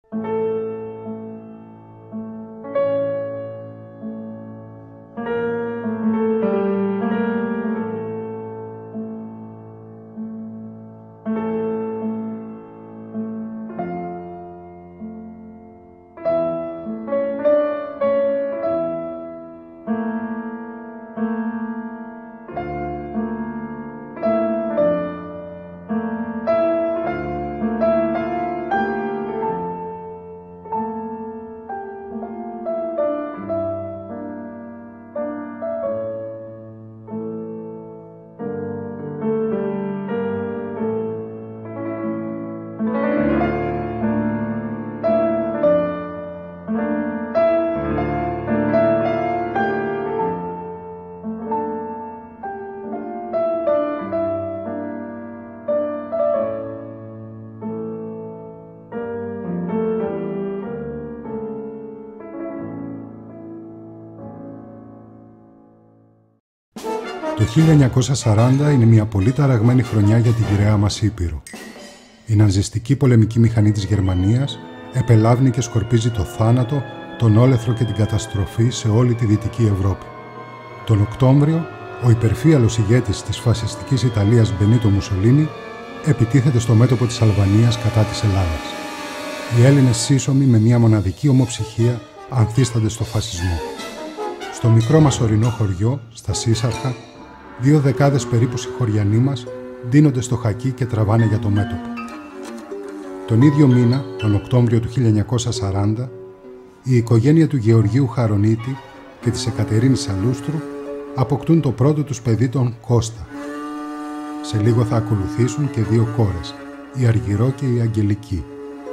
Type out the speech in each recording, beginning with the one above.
Το 1940 είναι μια πολύ ταραγμένη χρονιά για τη γυραιά μας Ήπειρο. Η ναζιστική πολεμική μηχανή της Γερμανίας επελάβνει και σκορπίζει το θάνατο, τον όλεθρο και την καταστροφή σε όλη τη Δυτική Ευρώπη. Τον Οκτώβριο, ο υπερφύαλος ηγέτης της φασιστικής Ιταλίας Μπενίτο Μουσολίνι επιτίθεται στο μέτωπο της Αλβανίας κατά της Ελλάδας. Οι Έλληνες σύσσωμοι με μια μοναδική ομοψυχία ανθίστανται στο φασισμό. Στο μικρό μας ορεινό χωριό, στα Σύσσαρχα, 2 δεκάδες περίπου συγχωριανοί μας ντύνονται στο χακί και τραβάνε για το μέτωπο. Τον ίδιο μήνα, τον Οκτώβριο του 1940, η οικογένεια του Γεωργίου Χαρονίτη και της Εκατερίνης Σαλούστρου αποκτούν το πρώτο τους παιδί, τον Κώστα. Σε λίγο θα ακολουθήσουν και 2 κόρες, η Αργυρό και η Αγγελική.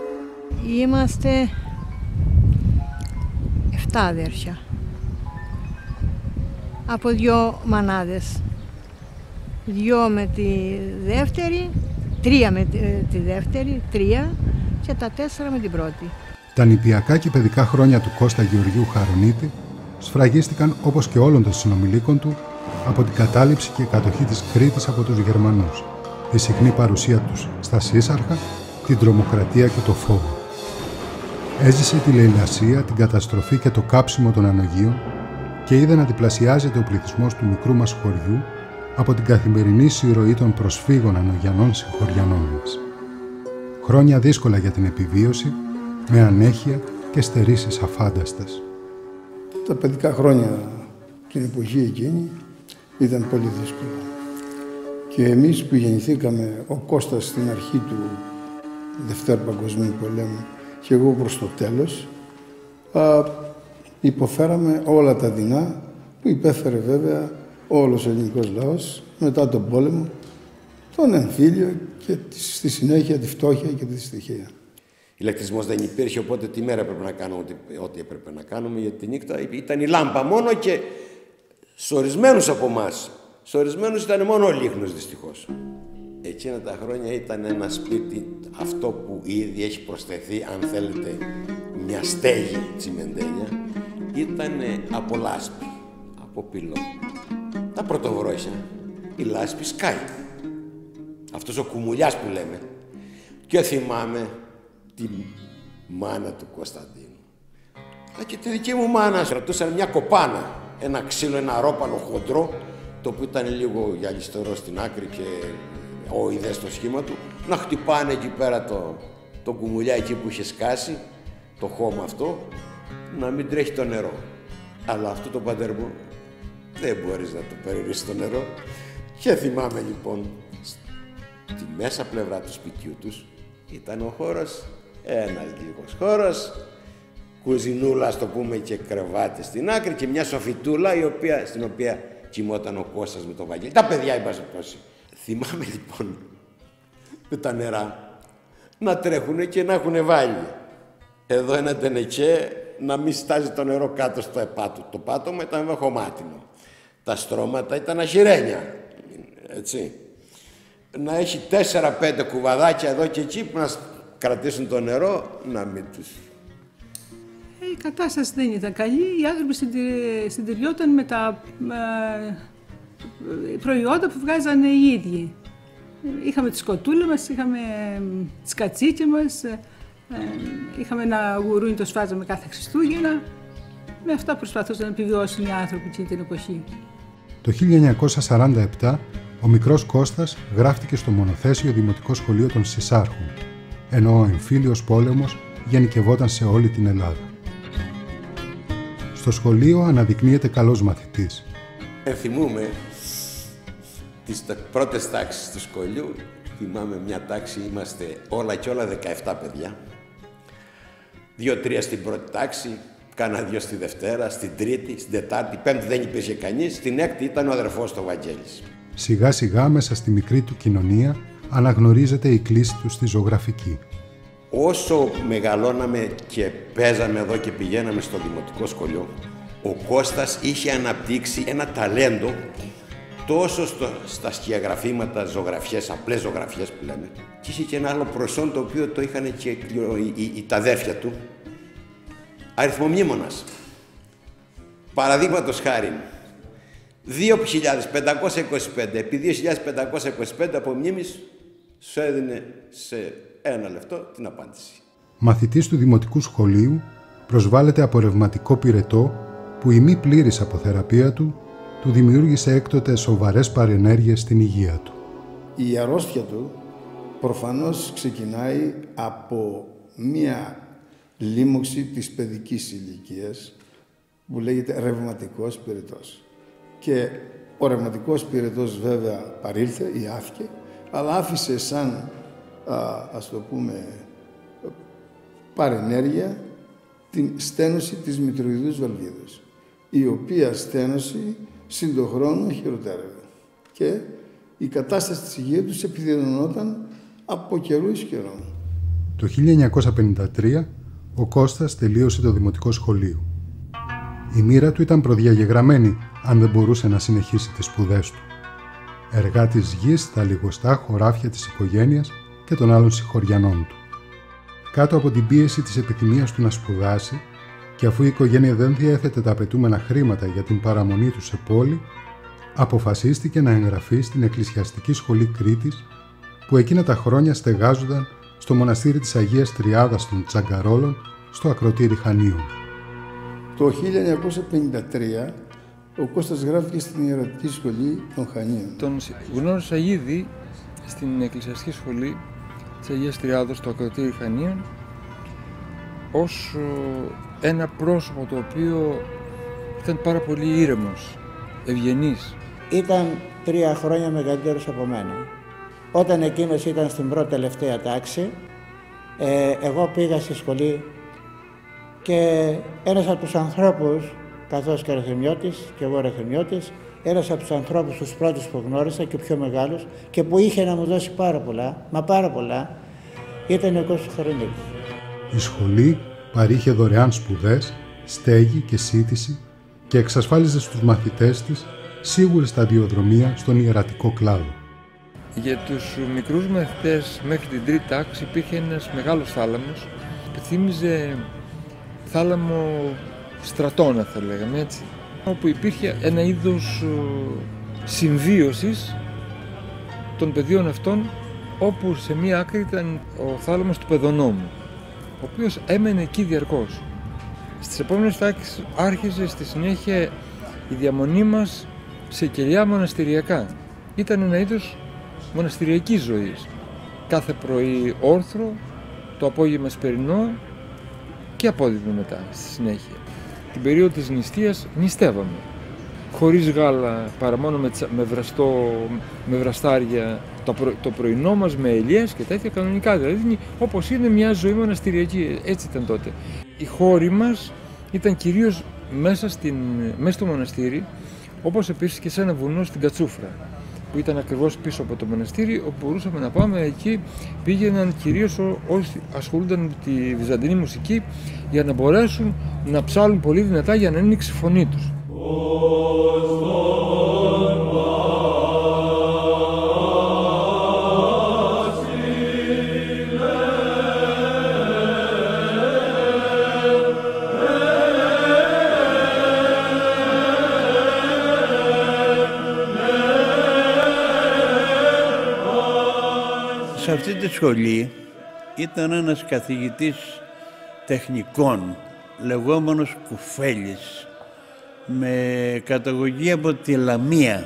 Είμαστε 7 αδέρφια. Από 2 μανάδες. 2 με τη δεύτερη, 3 με τη δεύτερη, 3 και τα 4 με την πρώτη. Τα νηπιακά και παιδικά χρόνια του Κώστα Γεωργίου Χαρονίτη σφραγίστηκαν, όπως και όλων των συνομιλίκων του, από την κατάληψη και κατοχή της Κρήτης από τους Γερμανούς, η συχνή παρουσία τους στα Σύσσαρχα, την τρομοκρατία και το φόβο. Έζησε τη λαιλασία, την καταστροφή και το κάψιμο των ανογείων και είδε να διπλασιάζεται ο πληθυσμός του μικρού μας χωριού από την καθημερινή συρροή των προσφύγων ανογιανών συγχωριανών μας. Χρόνια δύσκολα για την επιβίωση, με ανέχεια και στερήσεις αφάνταστες. Τα παιδικά χρόνια την εποχή εκείνη ήταν πολύ δύσκολα. Και εμείς που γεννηθήκαμε, ο Κώστας στην αρχή του Δευτέρου Παγκοσμίου Πολέμου και εγώ προς το τέλος, υποφέραμε όλα τα δεινά που υπέφερε βέβαια όλος ο ελληνικός λαός μετά τον πόλεμο, τον εμφύλιο και στη συνέχεια τη φτώχεια και τη δυστυχία. Ηλεκτρισμός δεν υπήρχε, οπότε τη μέρα έπρεπε να κάνουμε ό,τι έπρεπε να κάνουμε, γιατί τη νύχτα ήταν η λάμπα μόνο και σε ορισμένους από εμάς, σε ορισμένους ήταν μόνο ο λίχνος δυστυχώς. Εκείνα τα χρόνια ήταν ένα σπίτι, αυτό που ήδη έχει προσθεθεί, αν θέλετε, μια στέγη τσιμεντένια, ήταν από λάσπη, από πυλό. Τα πρωτοβρόχια, η λάσπη σκάει. Αυτός ο κουμουλιάς που λέμε. Και θυμάμαι τη μάνα του Κωνσταντίνου. Και τη δική μου μάνα. Κρατούσαν μια κοπάνα, ένα ξύλο, ένα ρόπαλο χοντρό, το οποίο ήταν λίγο γυαλιστερό στην άκρη και οειδές στο σχήμα του, να χτυπάνε εκεί πέρα το κουμουλιά εκεί που είχε σκάσει, το χώμα αυτό, να μην τρέχει το νερό. Αλλά αυτό το πατέρμο δεν μπορείς να το περιορίσεις το νερό. Και θυμάμαι λοιπόν, στη μέσα πλευρά του σπιτιού τους ήταν ο χώρος, ένας λίγος χώρος, κουζινούλα, ας το πούμε, και κρεβάτι στην άκρη και μια σοφιτούλα στην οποία κοιμόταν ο Κώστας με το Βαγγέλη. Τα παιδιά, είπα σε πτώση. Θυμάμαι λοιπόν με τα νερά να τρέχουνε και να έχουν βάλει εδώ ένα τενεκέ να μην στάζει το νερό κάτω στο επάτου. Το πάτωμα ήταν με χωμάτινο. Τα στρώματα ήταν αχυρένια. Έτσι. Να έχει 4-5 κουβαδάκια εδώ και εκεί που να κρατήσουν το νερό, να μην τους... Η κατάσταση δεν ήταν καλή. Οι άνθρωποι συντηριόταν με τα προϊόντα που βγάζανε οι ίδιοι. Είχαμε τις κοτούλες μας, είχαμε τις κατσίκες μας, Είχαμε ένα γουρούνι, το σφάζαμε κάθε Χριστούγεννα. Με αυτά προσπαθούσαν να επιβιώσουν οι άνθρωποι εκείνη την εποχή. Το 1947 ο μικρός Κώστας γράφτηκε στο μονοθέσιο Δημοτικό Σχολείο των Σισάρχων, ενώ ο εμφύλιος πόλεμος γενικευόταν σε όλη την Ελλάδα. Στο σχολείο αναδεικνύεται καλός μαθητής. Θυμούμαι τις πρώτες τάξεις του σχολείου. Θυμάμαι μια τάξη, είμαστε όλα και όλα 17 παιδιά. 2-3 στην πρώτη τάξη, κάνα 2 στη Δευτέρα, στην Τρίτη, στην Τετάρτη, Πέμπτη δεν υπήρχε κανείς, στην Έκτη ήταν ο αδερφός του Βαγγέλης. Σιγά σιγά μέσα στη μικρή του κοινωνία αναγνωρίζεται η κλίση του στη ζωγραφική. Όσο μεγαλώναμε και παίζαμε εδώ και πηγαίναμε στο δημοτικό σχολείο, ο Κώστας είχε αναπτύξει ένα ταλέντο τόσο στα σκιαγραφήματα, ζωγραφιές, απλές ζωγραφιές που λέμε, και είχε και ένα άλλο προσόν το οποίο το είχαν και τα αδέρφια του, αριθμομνήμονας. Παραδείγματος χάρη, 2.525 επί 2.525 από μνήμης σου έδινε σε 1 λεπτό την απάντηση. Μαθητής του Δημοτικού Σχολείου, προσβάλλεται από ρευματικό πυρετό που η μη πλήρης αποθεραπεία του δημιούργησε έκτοτε σοβαρές παρενέργειες στην υγεία του. Η αρρώστια του προφανώς ξεκινάει από μία λίμωξη της παιδικής ηλικίας που λέγεται ρευματικός πυρετός. Και ο ρευματικός πυρετός βέβαια παρήλθε ή άφηκε, αλλά άφησε σαν, ας το πούμε, παρενέργεια την στένωση της μητροειδούς βαλβίδος, η οποία στένωση συν τον χρόνο χειροτέρευε και η κατάσταση της υγείας τους επιδεινωνόταν από καιρού εις καιρό. Το 1953 ο Κώστας τελείωσε το Δημοτικό Σχολείο. Η μοίρα του ήταν προδιαγεγραμμένη αν δεν μπορούσε να συνεχίσει τις σπουδές του. Εργάτης γης στα λιγοστά χωράφια της οικογένειας και των άλλων συγχωριανών του. Κάτω από την πίεση της επιθυμίας του να σπουδάσει και αφού η οικογένεια δεν διέθετε τα απαιτούμενα χρήματα για την παραμονή του σε πόλη, αποφασίστηκε να εγγραφεί στην Εκκλησιαστική Σχολή Κρήτης, που εκείνα τα χρόνια στεγάζονταν στο μοναστήρι της Αγίας Τριάδας των Τσαγκαρόλων, στο ακροτήρι Χανίων. Το 1953 ο Κώστας γράφτηκε στην Ιερατική Σχολή των Χανίων. Τον γνώρισα ήδη στην Εκκλησιαστική Σχολή της Αγίας Τριάδος στο ακροτήρι Χανίων ως ένα πρόσωπο το οποίο ήταν πάρα πολύ ήρεμος, ευγενής. Ήταν 3 χρόνια μεγαλύτερος από μένα. Όταν εκείνος ήταν στην πρώτη τελευταία τάξη, εγώ πήγα στη σχολή και ένας από τους ανθρώπους, καθώς και ρεθεμιώτης και εγώ ρεθεμιώτης, ένας από τους ανθρώπους τους πρώτους που γνώρισα και πιο μεγάλους και που είχε να μου δώσει πάρα πολλά, μα πάρα πολλά, ήταν ο Κώστας Χαρονίκης. Η σχολή παρήχε δωρεάν σπουδές, στέγη και σύτηση και εξασφάλιζε στους μαθητές της σίγουρη σταδιοδρομία στον ιερατικό κλάδο. Για τους μικρούς μαθητές μέχρι την τρίτη τάξη υπήρχε ένας μεγάλος θάλαμος που θύμιζε θάλαμο στρατόνα, θα λέγαμε έτσι, όπου υπήρχε ένα είδος συμβίωσης των παιδιών αυτών, όπου σε μία άκρη ήταν ο θάλαμος του παιδονόμου, ο οποίος έμενε εκεί διαρκώς. Στις επόμενες τάξεις άρχισε στη συνέχεια η διαμονή μας σε κελιά μοναστηριακά. Ήταν ένα είδος μοναστηριακής ζωής. Κάθε πρωί όρθρο, το απόγευμα σπερινό και απόδειγμα μετά στη συνέχεια. Την περίοδο της νηστείας νηστεύαμε. Χωρίς γάλα, παρά μόνο με βραστάρια, το πρωινό μας με ελιές και τέτοια κανονικά. Δηλαδή όπως είναι μια ζωή μοναστηριακή, έτσι ήταν τότε. Οι χώροι μας ήταν κυρίως μέσα στο μοναστήρι, όπως επίσης και σε ένα βουνό στην Κατσούφρα, που ήταν ακριβώς πίσω από το μοναστήρι, όπου μπορούσαμε να πάμε. Εκεί πήγαιναν κυρίως όσοι ασχολούνταν με τη βυζαντινή μουσική, για να μπορέσουν να ψάλουν πολύ δυνατά για να ανοίξει η φωνή τους. Σε αυτή τη σχολή ήταν ένας καθηγητής τεχνικών, λεγόμενος Κουφέλης, με καταγωγή από τη Λαμία.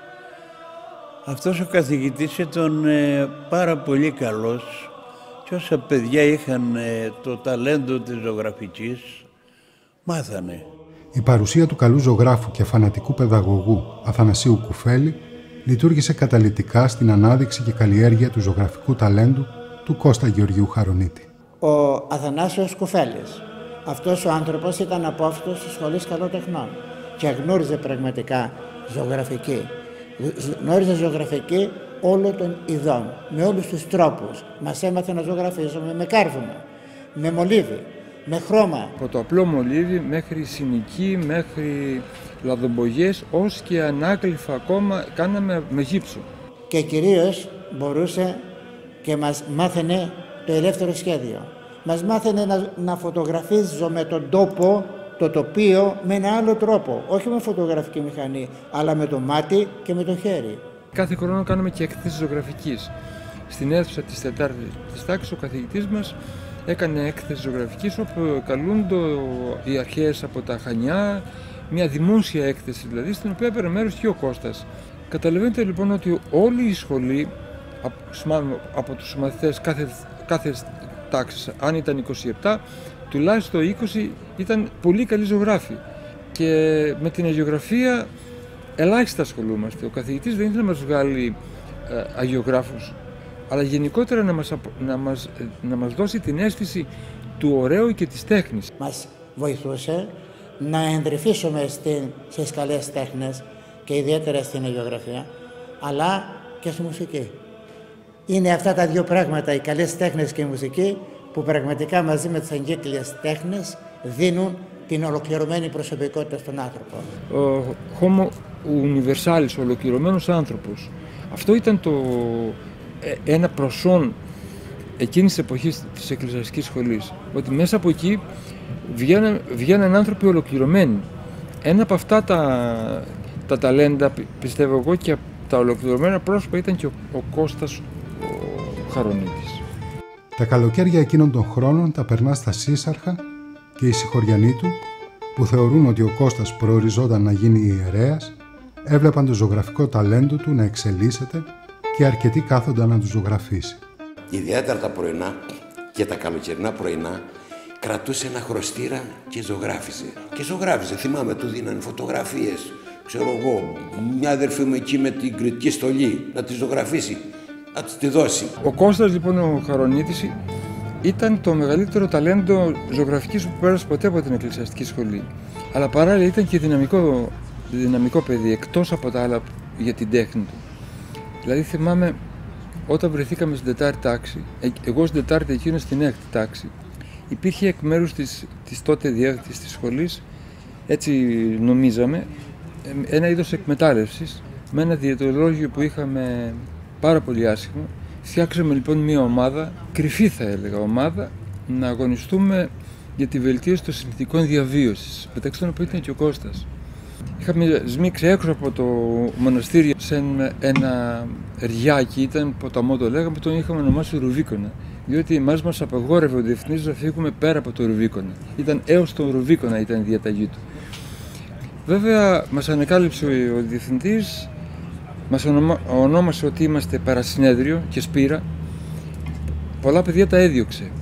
Αυτός ο καθηγητής ήταν πάρα πολύ καλός και όσα παιδιά είχαν το ταλέντο της ζωγραφικής, μάθανε. Η παρουσία του καλού ζωγράφου και φανατικού παιδαγωγού Αθανασίου Κουφέλη λειτουργήσε καταλυτικά στην ανάδειξη και καλλιέργεια του ζωγραφικού ταλέντου του Κώστα Γεωργίου Χαρονίτη. Ο Αθανάσιος Κουφέλης, αυτός ο άνθρωπος ήταν απόφοιτος της Σχολής Καλών Τεχνών και γνώριζε πραγματικά ζωγραφική. Γνώριζε ζωγραφική όλων των ειδών, με όλους τους τρόπους. Μας έμαθε να ζωγραφίζουμε με κάρβουνα, με μολύβι, με χρώμα. Από το απλό μολύβι μέχρι συνοική, μέχρι λαδομπογιές, ως και ανάκλυφα ακόμα κάναμε με γύψο. Και κυρίως μπορούσε και μας μάθαινε το ελεύθερο σχέδιο. Μας μάθαινε να φωτογραφίζουμε τον τόπο, το τοπίο με ένα άλλο τρόπο. Όχι με φωτογραφική μηχανή, αλλά με το μάτι και με το χέρι. Κάθε χρόνο κάνουμε και έκθεση ζωγραφικής. Στην αίθουσα της 4ης τάξης ο καθηγητής μας έκανε έκθεση ζωγραφικής όπου καλούνται οι αρχαίες από τα Χανιά, μια δημόσια έκθεση δηλαδή, στην οποία έπαιρνε μέρος και ο Κώστας. Καταλαβαίνετε λοιπόν ότι όλη η σχολή, από τους μαθητές κάθε τάξης, αν ήταν 27, τουλάχιστον 20 ήταν πολύ καλοί ζωγράφοι. Και με την αγιογραφία ελάχιστα ασχολούμαστε. Ο καθηγητής δεν ήθελε να μας βγάλει αγιογράφους, αλλά γενικότερα να μας δώσει την αίσθηση του ωραίου και της τέχνης. Μας βοηθούσε να εντρυφήσουμε στις καλές τέχνες και ιδιαίτερα στην αγιογραφία, αλλά και στη μουσική. Είναι αυτά τα δύο πράγματα, οι καλές τέχνες και η μουσική, που πραγματικά μαζί με τις εγκύκλιες τέχνες δίνουν την ολοκληρωμένη προσωπικότητα στον άνθρωπο. Ο Homo universalis, ο ολοκληρωμένος άνθρωπος. Αυτό ήταν ένα προσόν εκείνης της εποχής της εκκλησιαστικής σχολής. Ότι μέσα από εκεί βγαίναν άνθρωποι ολοκληρωμένοι. Ένα από αυτά τα ταλέντα, πιστεύω εγώ, και τα ολοκληρωμένα πρόσωπα ήταν και ο Κώστας ο Χαρονίτης. Τα καλοκαίρια εκείνων των χρόνων τα περνά στα Σύσσαρχα και οι συγχωριανοί του, που θεωρούν ότι ο Κώστας προοριζόταν να γίνει ιερέας, έβλεπαν το ζωγραφικό ταλέντο του να εξελίσσεται και αρκετοί κάθονταν να του ζωγραφίσει. Ιδιαίτερα τα πρωινά και τα καλοκαιρινά πρωινά κρατούσε ένα χρωστήρα και ζωγράφιζε. Και ζωγράφιζε, θυμάμαι, του δίνανε φωτογραφίες. Ξέρω εγώ, μια αδερφή μου εκεί με την κριτική στολή να τη ζωγραφίσει, να τη δώσει. Ο Κώστας λοιπόν ο Χαρονίτης ήταν το μεγαλύτερο ταλέντο ζωγραφικής που πέρασε ποτέ από την εκκλησιαστική σχολή. Αλλά παράλληλα ήταν και δυναμικό παιδί, εκτός από τα άλλα για την τέχνη του. Δηλαδή θυμάμαι όταν βρεθήκαμε στην 4η τάξη, εγώ στην 4η, εκείνος στην 6η τάξη, υπήρχε εκ μέρους της τότε διεύθυνσης της σχολής, έτσι νομίζαμε, ένα είδος εκμετάλλευσης με ένα διαιτολόγιο που είχαμε πάρα πολύ άσχημο. Φτιάξαμε λοιπόν μια ομάδα, κρυφή θα έλεγα ομάδα, να αγωνιστούμε για τη βελτίωση των συνθηκών διαβίωσης, μεταξύ των οποίων ήταν και ο Κώστας. Είχαμε σμίξει έξω από το μοναστήρι σε ένα ριάκι, ήταν ποταμό το λέγαμε, τον είχαμε ονομάσει Ρουβίκονα. Διότι εμάς μας απαγόρευε ο διευθυντής να φύγουμε πέρα από το Ρουβίκονα. Ήταν έως το Ρουβίκονα ήταν η διαταγή του. Βέβαια μας ανεκάλυψε ο διευθυντής, μας ονόμασε ότι είμαστε παρασυνέδριο και σπήρα. Πολλά παιδιά τα έδιωξε.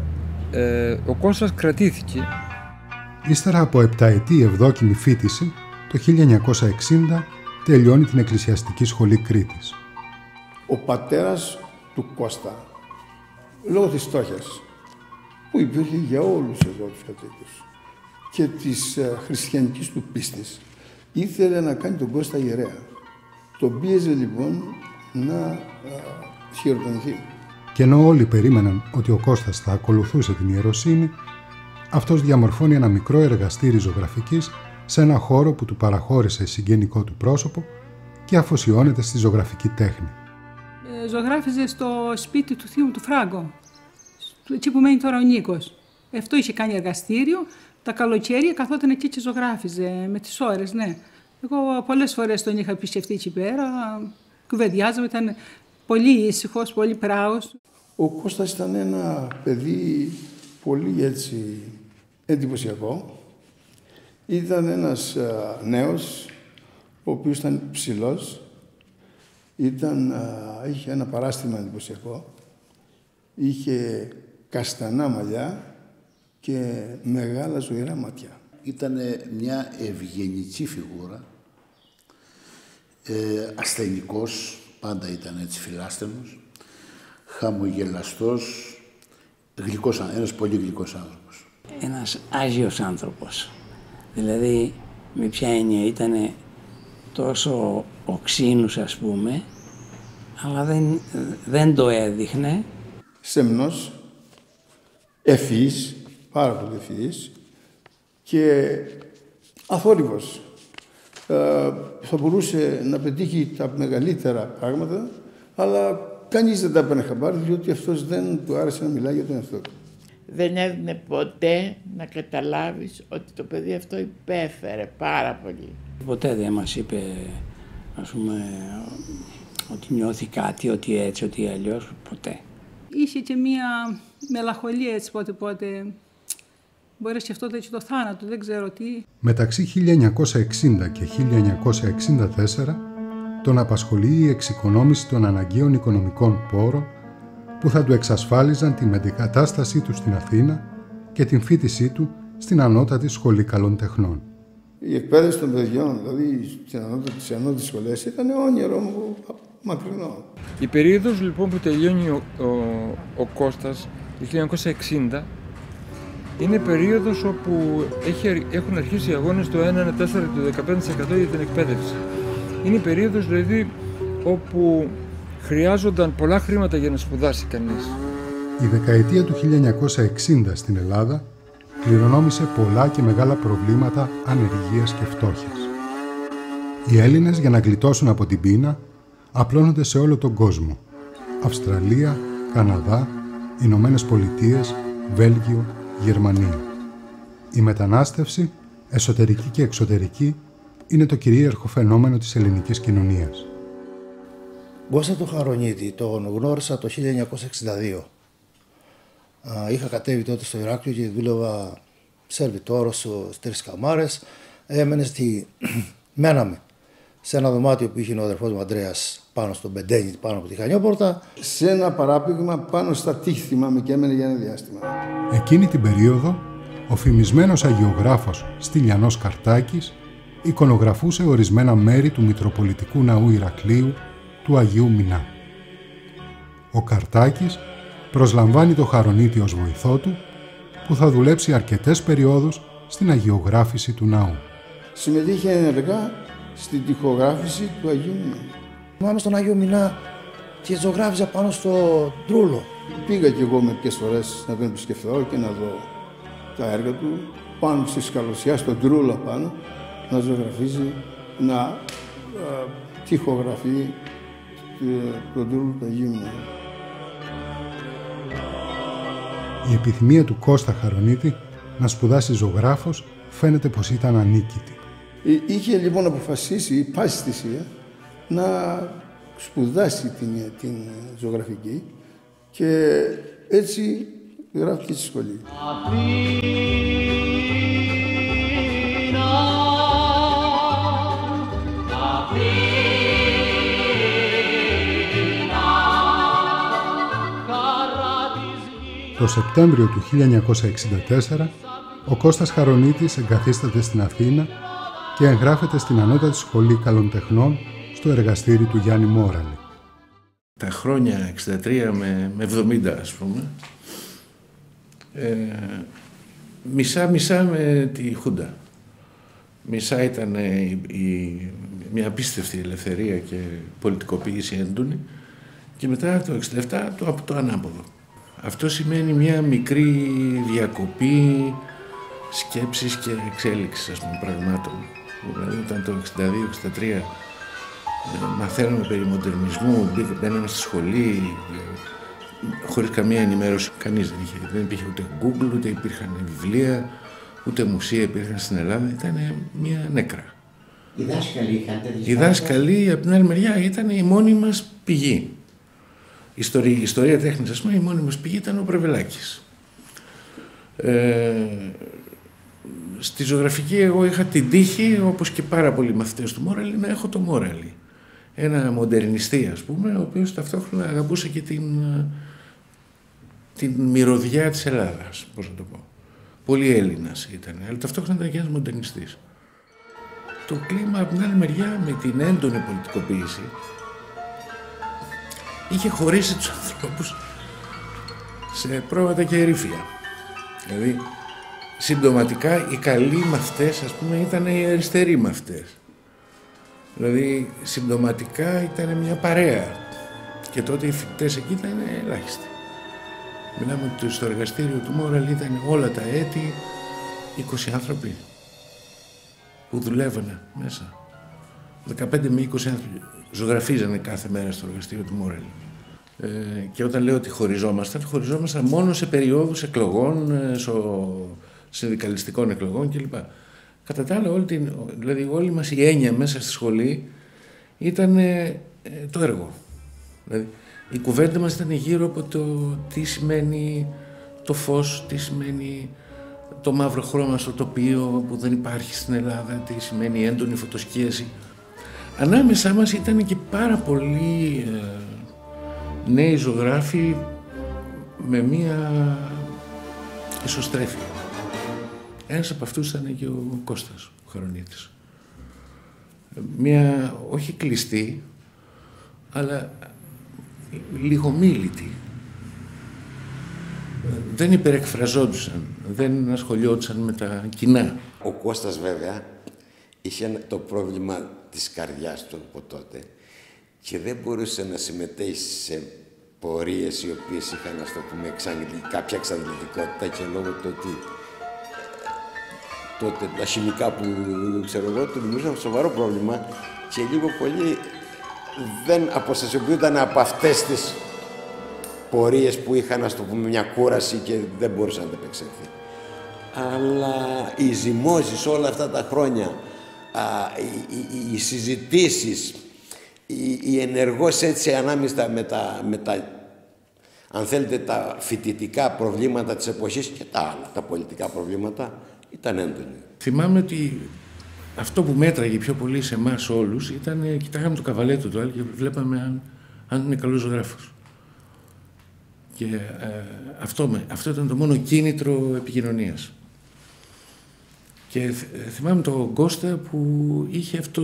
Ο Κώστας κρατήθηκε. Ύστερα από 7ετή ευδόκιμη φοιτηση, το 1960 τελειώνει την Εκκλησιαστική Σχολή Κρήτης. Ο πατέρας του Κώστα, λόγω της φτώχειας που υπήρχε για όλους εδώ τους κατοίκους και της χριστιανικής του πίστης, ήθελε να κάνει τον Κώστα ιερέα. Τον πίεζε λοιπόν να χειροτονηθεί. Και ενώ όλοι περίμεναν ότι ο Κώστας θα ακολουθούσε την ιεροσύνη, αυτός διαμορφώνει ένα μικρό εργαστήρι ζωγραφικής σε ένα χώρο που του παραχώρησε συγγενικό του πρόσωπο και αφοσιώνεται στη ζωγραφική τέχνη. Ζωγράφιζε στο σπίτι του θείου του Φράγκο, εκεί που μένει τώρα ο Νίκος. Αυτό είχε κάνει εργαστήριο, τα καλοκαίρια καθόταν εκεί και ζωγράφιζε με τις ώρες, ναι. Εγώ πολλές φορές τον είχα επισκεφτεί εκεί πέρα, κουβεντιάζαμε, ήταν πολύ ήσυχος, πολύ πράος. Ο Κώστας ήταν ένα παιδί πολύ έτσι εντυπωσιακό. Ήταν ένας νέος, ο οποίος ήταν ψηλός, είχε ένα παράστημα εντυπωσιακό, είχε καστανά μαλλιά και μεγάλα ζωηρά μάτια. Ήταν μια ευγενική φιγούρα, ασθενικός, πάντα ήταν έτσι φιλάστενος, χαμογελαστός, ένας πολύ γλυκός άνθρωπος. Ένας άγιος άνθρωπος. Δηλαδή, με ποια έννοια ήταν τόσο οξύνους, ας πούμε, αλλά δεν το έδειχνε. Σεμνός, ευφυής, πάρα πολύ ευφυής και αθόρυβος. Θα μπορούσε να πετύχει τα μεγαλύτερα πράγματα, αλλά κανείς δεν τα έπαιρνε χαμπάρι, διότι αυτός δεν του άρεσε να μιλάει για τον εαυτό του. Δεν έδινε ποτέ να καταλάβεις ότι το παιδί αυτό υπέφερε πάρα πολύ. Ποτέ δεν μας είπε, ας πούμε, ότι νιώθει κάτι, ότι έτσι, ότι αλλιώς, ποτέ. Είχε και μία μελαγχολία έτσι πότε. Μπορεί να σκεφτόταν έτσι το θάνατο, δεν ξέρω τι. Μεταξύ 1960 και 1964 τον απασχολεί η εξοικονόμηση των αναγκαίων οικονομικών πόρων που θα του εξασφάλιζαν τη μετεγκατάστασή του στην Αθήνα και την φοιτησή του στην Ανώτατη Σχολή Καλών Τεχνών. Η εκπαίδευση των παιδιών, δηλαδή στις ανώτατες σχολές, ήταν όνειρο μου μακρινό. Η περίοδος λοιπόν που τελειώνει ο Κώστας, το 1960, είναι περίοδος όπου έχουν αρχίσει οι αγώνες το 1-4 και το 15% για την εκπαίδευση. Είναι η περίοδος δηλαδή όπου χρειάζονταν πολλά χρήματα για να σπουδάσει κανείς. Η δεκαετία του 1960 στην Ελλάδα κληρονόμησε πολλά και μεγάλα προβλήματα ανεργίας και φτώχειας. Οι Έλληνες, για να γλιτώσουν από την πείνα, απλώνονται σε όλο τον κόσμο. Αυστραλία, Καναδά, Ηνωμένες Πολιτείες, Βέλγιο, Γερμανία. Η μετανάστευση, εσωτερική και εξωτερική, είναι το κυρίαρχο φαινόμενο της ελληνικής κοινωνίας. Κώστα το Χαρονίτη τον γνώρισα το 1962. Είχα κατέβει τότε στο Ηράκλειο και δούλευα σερβιτόρος στις 3 καμάρες. Μέναμε σε ένα δωμάτιο που είχε ο αδερφός μου Ανδρέας πάνω στον Μπεντένι, πάνω από τη Χανιόπορτα. Σε ένα παράπηγμα πάνω στα τείχη, θυμάμαι, και έμενε για ένα διάστημα. Εκείνη την περίοδο, ο φημισμένος αγιογράφος Στυλιανός Καρτάκης εικονογραφούσε ορισμένα μέρη του Μητροπολιτικού Ναού Ηρακλείου του Αγίου Μινά. Ο Καρτάκης προσλαμβάνει το Χαρονίτη ως βοηθό του, που θα δουλέψει αρκετές περιόδους στην αγιογράφηση του ναού. Συμμετείχε ενεργά στην τοιχογράφηση του Αγίου Μινά. Θυμάμαι στον Άγιο Μινά και ζωγράφιζα πάνω στο Τρούλο. Πήγα κι εγώ μερικές φορές να τον επισκεφθώ και να δω τα έργα του, πάνω στη σκαλωσιά, στον Τρούλο πάνω, να ζωγραφίζει, να τοιχογραφεί τον Τρούλο του Αγίου Μινά. Η επιθυμία του Κώστα Χαρονίτη να σπουδάσει ζωγράφος φαίνεται πως ήταν ανίκητη. Είχε λοιπόν αποφασίσει, πάση στη θυσία, να σπουδάσει την ζωγραφική και έτσι γράφτηκε στη σχολή. Το Σεπτέμβριο του 1964, ο Κώστας Χαρονίτης εγκαθίσταται στην Αθήνα και εγγράφεται στην Ανώτατη Σχολή Καλών Τεχνών στο εργαστήρι του Γιάννη Μόραλη. Τα χρόνια 63 με 70, ας πούμε, μισά-μισά με τη Χούντα. Μισά ήταν μια απίστευτη ελευθερία και πολιτικοποίηση έντονη και μετά το 67 το ανάποδο. Αυτό σημαίνει μια μικρή διακοπή σκέψης και εξέλιξης, ας πούμε, πραγμάτων. Δηλαδή, όταν το 62-63 μαθαίνουμε περί μοντερνισμού, μπαίναμε στη σχολή, χωρίς καμία ενημέρωση. Κανείς δεν υπήρχε ούτε Google, ούτε υπήρχαν βιβλία, ούτε μουσεία υπήρχαν στην Ελλάδα. Ήταν μια νέκρα. Οι δάσκαλοι είχαν τέτοιες. Οι δάσκαλοι, από την άλλη μεριά, ήταν η μόνη μας πηγή. ιστορία τέχνης, ας πούμε, η μόνη μας πηγή ήταν ο Πρεβελάκης. Στη ζωγραφική εγώ είχα την τύχη, όπως και πάρα πολλοί μαθητές του Μόραλη, να έχω το Μόραλη. Ένα μοντερνιστή, ας πούμε, ο οποίος ταυτόχρονα αγαπούσε και την μυρωδιά της Ελλάδας, πώς να το πω. Πολύ Έλληνας ήταν, αλλά ταυτόχρονα ήταν και ένας μοντερνιστής. Το κλίμα από την άλλη μεριά, με την έντονη πολιτικοποίηση, είχε χωρίσει τους ανθρώπους σε πρόβατα και ερήφια. Δηλαδή, συμπτωματικά οι καλοί μαθητές, ας πούμε, ήταν οι αριστεροί μαθητές. Δηλαδή, συμπτωματικά ήταν μια παρέα. Και τότε οι φοιτητές εκεί ήταν ελάχιστοι. Μιλάμε ότι στο εργαστήριο του Μόραλη ήταν όλα τα έτη 20 άνθρωποι που δουλεύανε μέσα. 15 με 20 άνθρωποι ζωγραφίζανε κάθε μέρα στο εργαστήριο του Μόραλη. Και όταν λέω ότι χωριζόμασταν μόνο σε περιόδους εκλογών, συνδικαλιστικών εκλογών κλπ. Κατά τα άλλα, δηλαδή όλη μας η έννοια μέσα στη σχολή ήταν το έργο. Δηλαδή, η κουβέντα μας ήταν γύρω από το τι σημαίνει το φως, τι σημαίνει το μαύρο χρώμα στο τοπίο που δεν υπάρχει στην Ελλάδα, τι σημαίνει έντονη φωτοσκίαση. Ανάμεσά μας ήταν και πάρα πολλοί νέοι ζωγράφοι με μία εσωστρέφεια. Ένας από αυτούς ήταν και ο Κώστας, ο Χαρονίτης. Μία, όχι κλειστή, αλλά λιγομίλητη. Δεν υπερεκφραζόντουσαν, δεν ασχολιόντουσαν με τα κοινά. Ο Κώστας βέβαια είχε το πρόβλημα της καρδιάς του από τότε και δεν μπορούσε να συμμετέχει σε πορείες οι οποίες είχαν, ας το πούμε, κάποια εξαντλητικότητα και λόγω του ότι τότε τα χημικά που ξέρω εγώ του δημιουργούσαν σοβαρό πρόβλημα και λίγο πολύ δεν αποστασιοποιούνταν από αυτές τις πορείες που είχαν, ας το πούμε, μια κούραση και δεν μπορούσε να ανταπεξέλθει. Αλλά οι ζυμώσεις όλα αυτά τα χρόνια, οι συζητήσεις, η ενεργός έτσι ανάμειστα με τα, αν θέλετε, τα φοιτητικά προβλήματα της εποχής και τα άλλα, τα πολιτικά προβλήματα, ήταν έντονη. Θυμάμαι ότι αυτό που μέτραγε πιο πολύ σε εμάς όλους ήταν, κοιτάγαμε το καβαλέτο του άλλου και βλέπαμε αν είναι καλός ζωγράφος. Και αυτό ήταν το μόνο κίνητρο επικοινωνίας. Και θυμάμαι τον Κώστα που είχε αυτό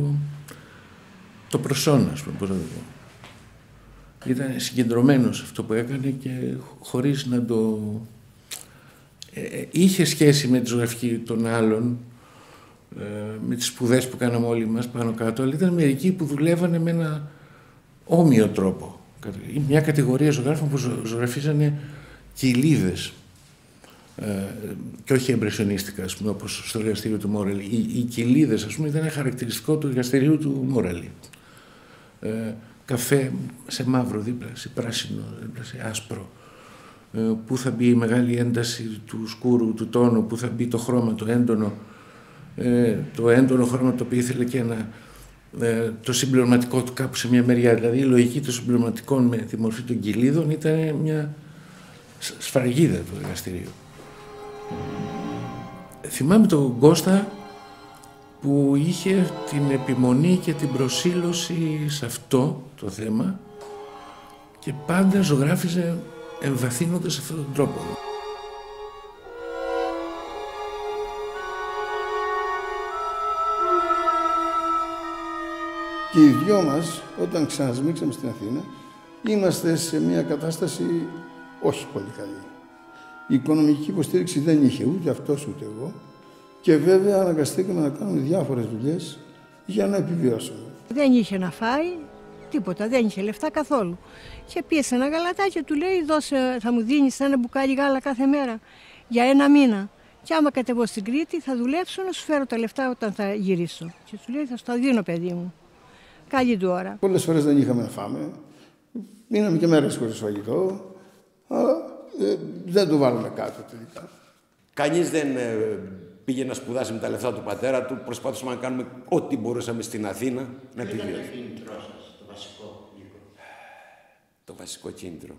το προσόν, ας πούμε, πώς να το πω. Ήταν συγκεντρωμένος αυτό που έκανε και χωρίς να το... είχε σχέση με τη ζωγραφική των άλλων, με τις σπουδές που κάναμε όλοι μας πάνω κάτω, αλλά ήταν μερικοί που δουλεύανε με ένα όμοιο τρόπο. Μια κατηγορία ζωγράφων που ζωγραφίζανε κοιλίδες και όχι εμπρεσιονίστικα, ας πούμε, όπως στο εργαστήριο του Μόραλη. Οι κοιλίδες, ας πούμε, ήταν χαρακτηριστικό του εργαστηρίου του Μόραλη. Καφέ σε μαύρο δίπλα, σε πράσινο δίπλα, σε άσπρο. Πού θα μπει η μεγάλη ένταση του σκούρου, του τόνου, πού θα μπει το χρώμα, το έντονο χρώμα το οποίο ήθελε και το συμπληρωματικό του κάπου σε μια μεριά. Δηλαδή η λογική των συμπληρωματικών με τη μορφή των κοιλίδων ήταν μια σφραγίδα του εργαστηρίου. Θυμάμαι τον Κώστα που είχε την επιμονή και την προσήλωση σε αυτό το θέμα και πάντα ζωγράφιζε εμβαθύνοντας αυτόν τον τρόπο. Και οι δυο μας, όταν ξανασμίξαμε στην Αθήνα, είμαστε σε μια κατάσταση όχι πολύ καλή. Η οικονομική υποστήριξη δεν είχε ούτε αυτός ούτε εγώ και βέβαια αναγκαστήκαμε να κάνουμε διάφορες δουλειές για να επιβιώσουμε. Δεν είχε να φάει τίποτα, δεν είχε λεφτά καθόλου. Και πίεσε ένα γαλατάκι και του λέει: δώσε, θα μου δίνεις ένα μπουκάλι γάλα κάθε μέρα για 1 μήνα. Και άμα κατεβώ στην Κρήτη θα δουλέψω να σου φέρω τα λεφτά όταν θα γυρίσω. Και του λέει: θα σου τα δίνω, παιδί μου. Καλή του ώρα. Πολλές φορές δεν είχαμε να φάμε. Μείναμε και μέρες χωρίς φαγητό. Αλλά δεν το βάλαμε κάτω τελικά. Κανείς δεν πήγε να σπουδάσει με τα λεφτά του πατέρα του. Προσπαθούσαμε να κάνουμε ό,τι μπορούσαμε στην Αθήνα να επιβιώσουμε. Ποιο ήταν το κίνητρό σας, το βασικό υλικό? το βασικό κίνητρο.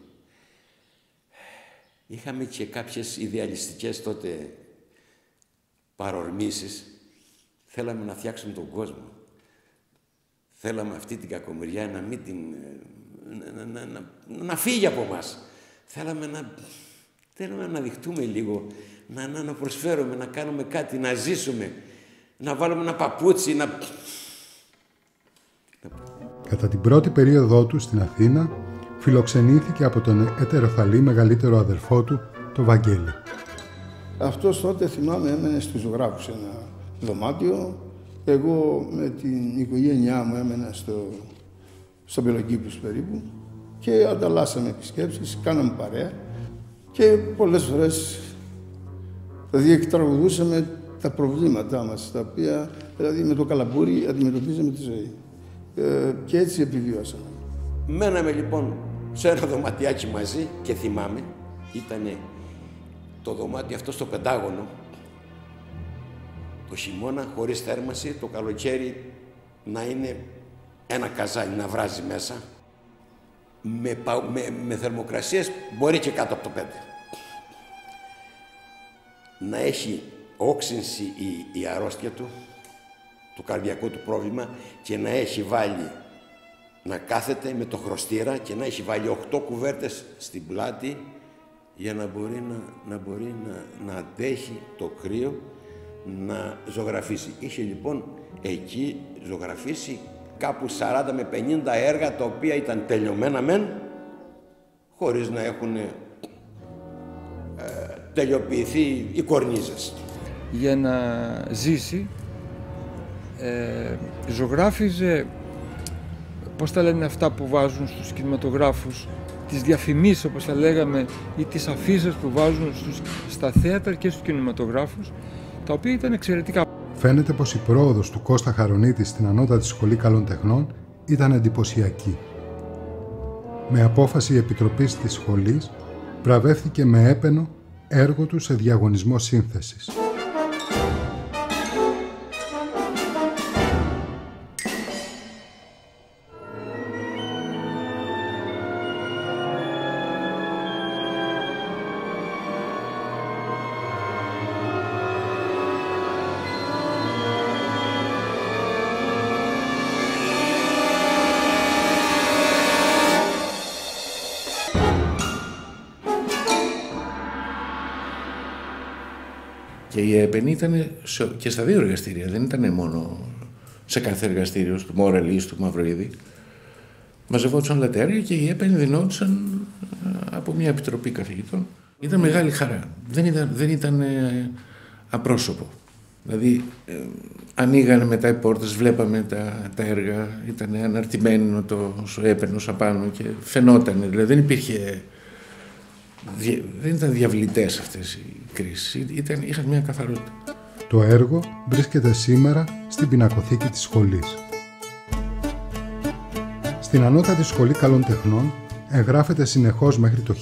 Είχαμε και κάποιες ιδεαλιστικές τότε παρορμήσεις. Θέλαμε να φτιάξουμε τον κόσμο. Θέλαμε αυτή την κακομοιριά να μην την... να φύγει από μας. Θέλαμε να δειχτούμε λίγο, να προσφέρουμε, να κάνουμε κάτι, να ζήσουμε, να βάλουμε ένα παπούτσι, να... Κατά την πρώτη περίοδό του στην Αθήνα, φιλοξενήθηκε από τον ετεροθαλή μεγαλύτερο αδερφό του, το Βαγγέλη. Αυτός τότε, θυμάμαι, έμενε στους ζωγράφους σε ένα δωμάτιο. Εγώ με την οικογένειά μου έμενα στο Πελοκήπους περίπου και ανταλλάσσαμε επισκέψεις, κάναμε παρέα και πολλές φορές δηλαδή εκτραγουδούσαμε τα προβλήματά μας, τα οποία δηλαδή με το καλαμπούρι αντιμετωπίζαμε τη ζωή. Και έτσι επιβιώσαμε. Μέναμε λοιπόν σε ένα δωματιάκι μαζί και θυμάμαι, ήταν το δωμάτιο αυτό στο Πεντάγωνο, το χειμώνα χωρίς θέρμανση, το καλοκαίρι να είναι ένα καζάνι να βράζει μέσα, με θερμοκρασίες μπορεί και κάτω από το 5. Να έχει όξυνση η αρρώστια του, το καρδιακό του πρόβλημα, και να έχει βάλει, να κάθεται με το χρωστήρα και να έχει βάλει 8 κουβέρτες στην πλάτη για να μπορεί να αντέχει το κρύο, να ζωγραφίσει. Είχε λοιπόν εκεί ζωγραφίσει κάπου 40 με 50 έργα, τα οποία ήταν τελειωμένα μεν, χωρίς να έχουν τελειοποιηθεί οι κορνίζες. Για να ζήσει, ζωγράφιζε, πώς τα λένε αυτά που βάζουν στους κινηματογράφους, τις διαφημίσεις όπως τα λέγαμε, ή τις αφίσες που βάζουν στα θέατρα και στους κινηματογράφους, τα οποία ήταν εξαιρετικά. Φαίνεται πως η πρόοδος του Κώστα Χαρονίτη στην Ανώτατη Σχολή Καλών Τεχνών ήταν εντυπωσιακή. Με απόφαση η Επιτροπής της σχολής βραβεύθηκε με έπαινο έργο του σε διαγωνισμό σύνθεσης. Και η ΕΠΕΝ ήταν και στα δύο εργαστήρια, δεν ήταν μόνο σε κάθε εργαστήριο, του Μόρελη, του Μαυροίδη. Μαζευόντουσαν όλα τα έργα και οι ΕΠΕΝ δινόντουσαν από μια επιτροπή καθηγητών. Ήταν μεγάλη χαρά. Δεν ήταν απρόσωπο. Δηλαδή, ανοίγανε μετά οι πόρτες, βλέπαμε τα έργα, ήταν αναρτημένο το ΕΠΕΝ ως απάνω και φαινότανε. Δηλαδή δεν υπήρχε... Δεν ήταν διαβλητές αυτές οι κρίσεις, είχαν μια καθαρότητα. Το έργο βρίσκεται σήμερα στην πινακοθήκη της σχολής. Στην Ανώτατη Σχολή Καλών Τεχνών εγγράφεται συνεχώς μέχρι το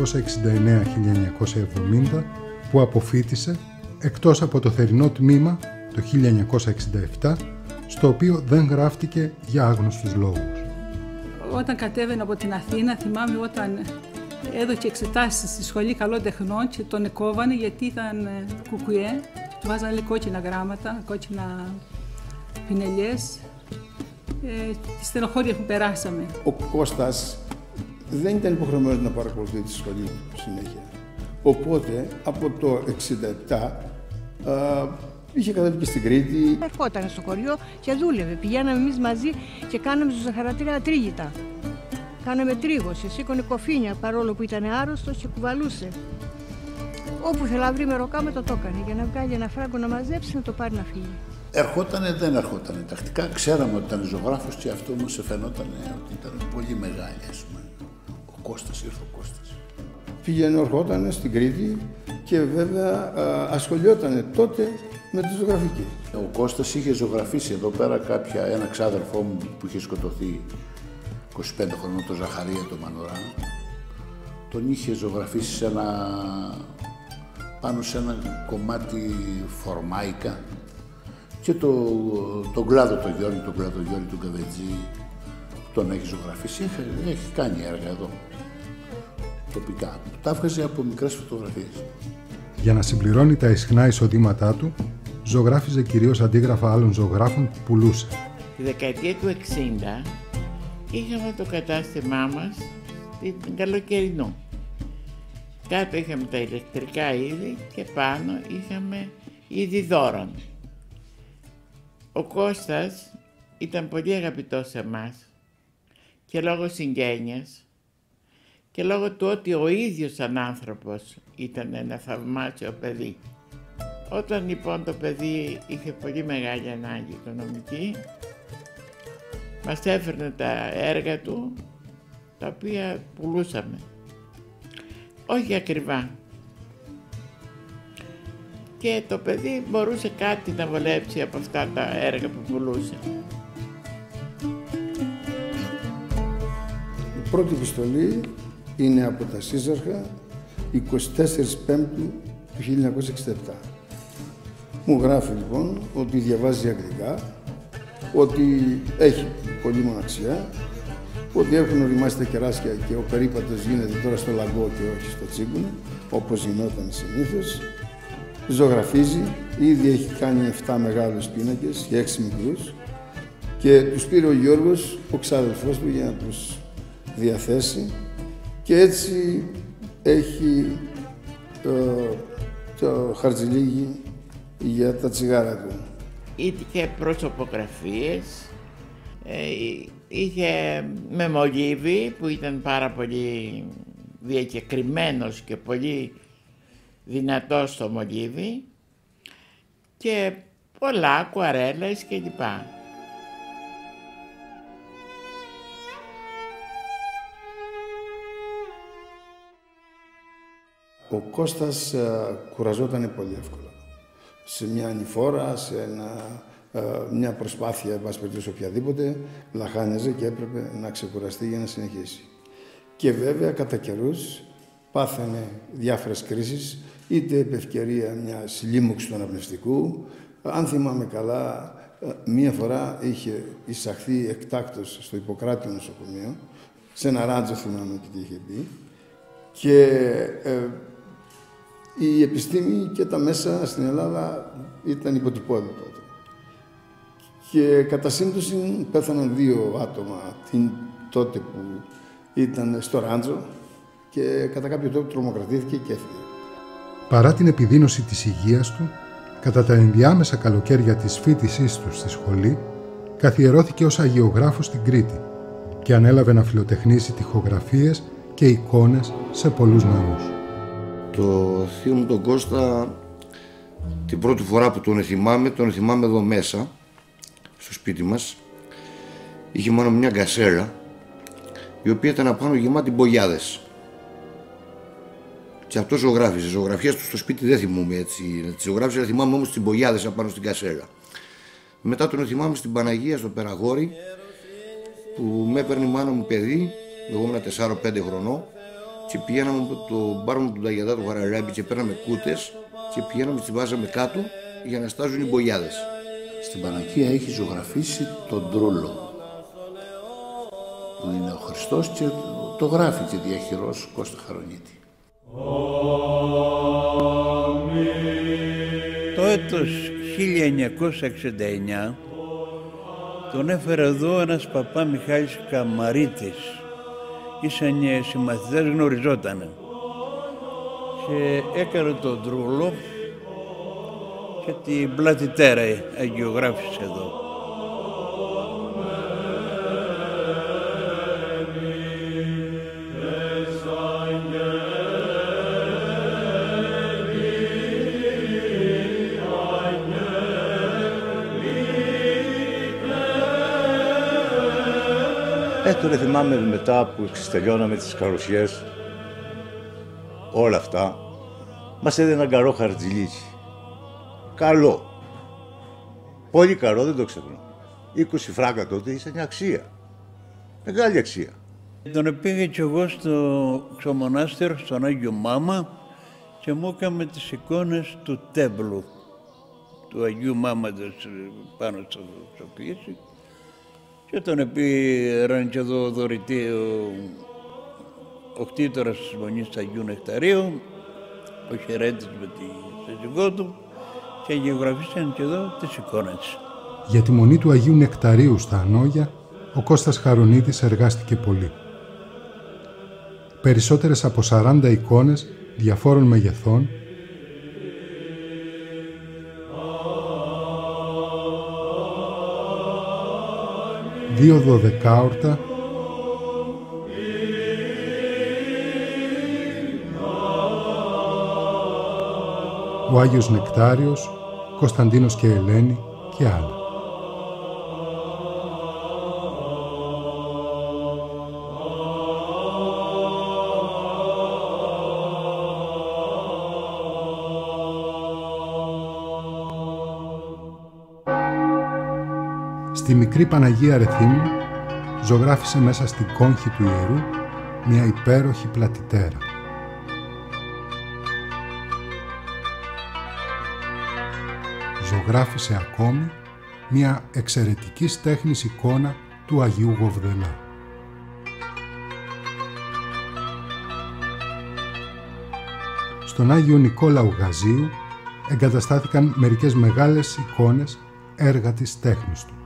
1969-1970, που αποφοίτησε, εκτός από το θερινό τμήμα το 1967, στο οποίο δεν γράφτηκε για άγνωστους λόγους. Όταν κατέβαινα από την Αθήνα, θυμάμαι όταν έδωκε εξετάσεις στη Σχολή Καλών Τεχνών και τον εκόβανε γιατί ήταν κουκουέ, του βάζανε κόκκινα γράμματα, κόκκινα πινελιές. Τη στενοχώρια που περάσαμε. Ο Κώστας δεν ήταν υποχρεωμένος να παρακολουθεί τη σχολή του συνέχεια. Οπότε από το 1967 είχε κατέβει και στην Κρήτη. Ερχόταν στο χωριό και δούλευε. Πηγαίναμε εμείς μαζί και κάναμε στο ζαχαρατήρα τρίγητα. Κάναμε τρίγωση, σήκωνε κοφίνια παρόλο που ήταν άρρωστος και κουβαλούσε. Όπου ήθελα να βρει μεροκάματο το έκανε για να βγάλει ένα φράγκο να μαζέψει, να το πάρει να φύγει. Ερχότανε, δεν ερχότανε. Τακτικά ξέραμε ότι ήταν ζωγράφος και αυτό όμως φαινότανε ότι ήταν πολύ μεγάλη, ας πούμε. Ο Κώστας, ήρθε ο Κώστας. Πήγαινε, ερχότανε στην Κρήτη και βέβαια ασχολιότανε τότε με τη ζωγραφική. Ο Κώστας είχε ζωγραφίσει εδώ πέρα ένα ξάδερφό μου που είχε σκοτωθεί 25 χρονών, το Ζαχαρία, το Μανουρά. Τον είχε ζωγραφίσει πάνω σε ένα κομμάτι φορμάικα και τον κλάδο το Γιώργη, τον Καβετζή, τον έχει ζωγραφίσει, έχει κάνει έργα εδώ, τοπικά. Τα έβγαζε από μικρές φωτογραφίες. Για να συμπληρώνει τα ισχνά εισοδήματά του, ζωγράφιζε κυρίως αντίγραφα άλλων ζωγράφων που πουλούσε. Τη δεκαετία του 60 είχαμε το κατάστημά μας στην Καλοκαιρινό. Κάτω είχαμε τα ηλεκτρικά είδη και πάνω είχαμε είδη δώρων. Ο Κώστας ήταν πολύ αγαπητός σε εμάς και λόγω συγγένειας και λόγω του ότι ο ίδιος σαν άνθρωπος ήταν ένα θαυμάσιο παιδί. Όταν λοιπόν το παιδί είχε πολύ μεγάλη ανάγκη οικονομική, μας έφερνε τα έργα του, τα οποία πουλούσαμε. Όχι ακριβά. Και το παιδί μπορούσε κάτι να βολέψει από αυτά τα έργα που πουλούσε. Η πρώτη επιστολή είναι από τα Σύζαρχα 24 Πέμπτου του 1967. Μου γράφει λοιπόν ότι διαβάζει αγγλικά, ότι έχει πολύ μοναξιά, ότι έχουν οριμάσει τα κεράσια και ο περίπατος γίνεται τώρα στο λαγκό και όχι στο τσίγκουνο, όπως γινόταν συνήθως. Ζωγραφίζει, ήδη έχει κάνει 7 μεγάλους πίνακες και 6 μικρούς και τους πήρε ο Γιώργος, ο ξάδελφός του, για να τους διαθέσει και έτσι έχει το χαρτζηλίγι για τα τσιγάρα του. Είχε προσωπογραφίες, είχε με μολύβι που ήταν πάρα πολύ διακεκριμένος και πολύ δυνατός στο μολύβι και πολλά ακουαρέλες κλπ. Ο Κώστας κουραζόταν πολύ εύκολα. Σε μια ανηφόρα, σε μια προσπάθεια, εν πάση περιπτώσει οποιαδήποτε, λαχάνιαζε και έπρεπε να ξεκουραστεί για να συνεχίσει. Και βέβαια, κατά καιρούς, πάθανε διάφορες κρίσεις, είτε επ' ευκαιρία μιας λίμωξης του αναπνευστικού. Αν θυμάμαι καλά, μία φορά είχε εισαχθεί εκτάκτως στο Ιπποκράτιο νοσοκομείο, σε ένα ράτζο θυμάμαι και τι είχε πει, και η επιστήμη και τα μέσα στην Ελλάδα ήταν υποτυπώδη τότε. Και κατά σύμπτωση πέθαναν 2 άτομα τότε που ήταν στο ράτζο και κατά κάποιο τρόπο τρομοκρατήθηκε και έφυγε. Παρά την επιδείνωση της υγείας του, κατά τα ενδιάμεσα καλοκαίρια της φοιτησής του στη σχολή, καθιερώθηκε ως αγιογράφος στην Κρήτη και ανέλαβε να φιλοτεχνήσει τοιχογραφίες και εικόνες σε πολλούς ναούς. Το θείο μου τον Κώστα, την πρώτη φορά που τον θυμάμαι εδώ μέσα, στο σπίτι μας. Είχε μόνο μια γκασέρα, η οποία ήταν απάνω γεμάτη μπογιάδες. Και αυτό ζωγράφιζε. Ζωγραφιές του στο σπίτι δεν θυμούμαι έτσι να τις ζωγράφιζε, θυμάμαι όμως τις μπογιάδες απάνω στην κασέρα. Μετά τον θυμάμαι στην Παναγία, στο Περαγόρι, που με έπαιρνε η μάνα μου παιδί, εγώ ήμουν 4-5 χρονών, και πηγαίναμε το μπάρμα του Ταγιατά του Χαραρέμπη και παίρναμε κούτες και πηγαίναμε, τις βάζαμε κάτω για να στάζουν οι μπογιάδες. Στην Παναγία έχει ζωγραφίσει τον Τρούλο, που είναι ο Χριστός, και το γράφει και διαχειρός Κώστα Χαρονίτη. Το έτος 1969 τον έφερε εδώ ένας παπά Μιχάλης Καμαρίτης. Ήσαν συμμαθητές, γνωριζότανε. Και έκανε τον Τρούλο και την πλατητέρα αγιογράφησε εδώ. Τώρα θυμάμαι μετά που τελειώναμε τις καροσιές, όλα αυτά, μας έδινε ένα καρό χαρτζηλίτσι. Καλό. Πολύ καλό, δεν το ξεχνώ. 20 φράγκα τότε ήταν μια αξία. Μεγάλη αξία. Τον πήγα κι εγώ στο μονάστηρο, στον Άγιο Μάμα, και μου έκαμε τις εικόνες του τέμπλου, του Αγίου Μάματος πάνω στο πλήσι. Και τον πήραν και εδώ δωρητή ο κτήτορας της Μονής Αγίου Νεκταρίου, ο Χαιρέτης με τη σύζυγό του, και γεωγραφίσαν και εδώ τις εικόνες. Για τη Μονή του Αγίου Νεκταρίου στα Ανόγια, ο Κώστας Χαρονίτης εργάστηκε πολύ. Περισσότερες από 40 εικόνες διαφόρων μεγεθών, 2 δωδεκάορτα, ο Άγιος Νεκτάριος, Κωνσταντίνος και Ελένη και άλλα. Στη μικρή Παναγία Ρεθύμνου ζωγράφισε μέσα στην κόγχη του ιερού μια υπέροχη πλατητέρα. Ζωγράφισε ακόμη μια εξαιρετικής τέχνης εικόνα του Αγίου Γοβδελά. Στον Άγιο Νικόλαου Γαζίου εγκαταστάθηκαν μερικές μεγάλες εικόνες έργα της τέχνης του.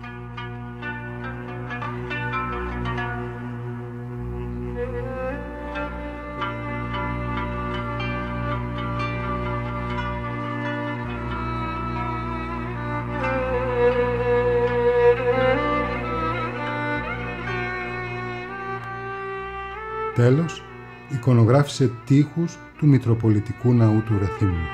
Τέλος, εικονογράφησε τοίχους του Μητροπολιτικού Ναού του Ρεθύμνου.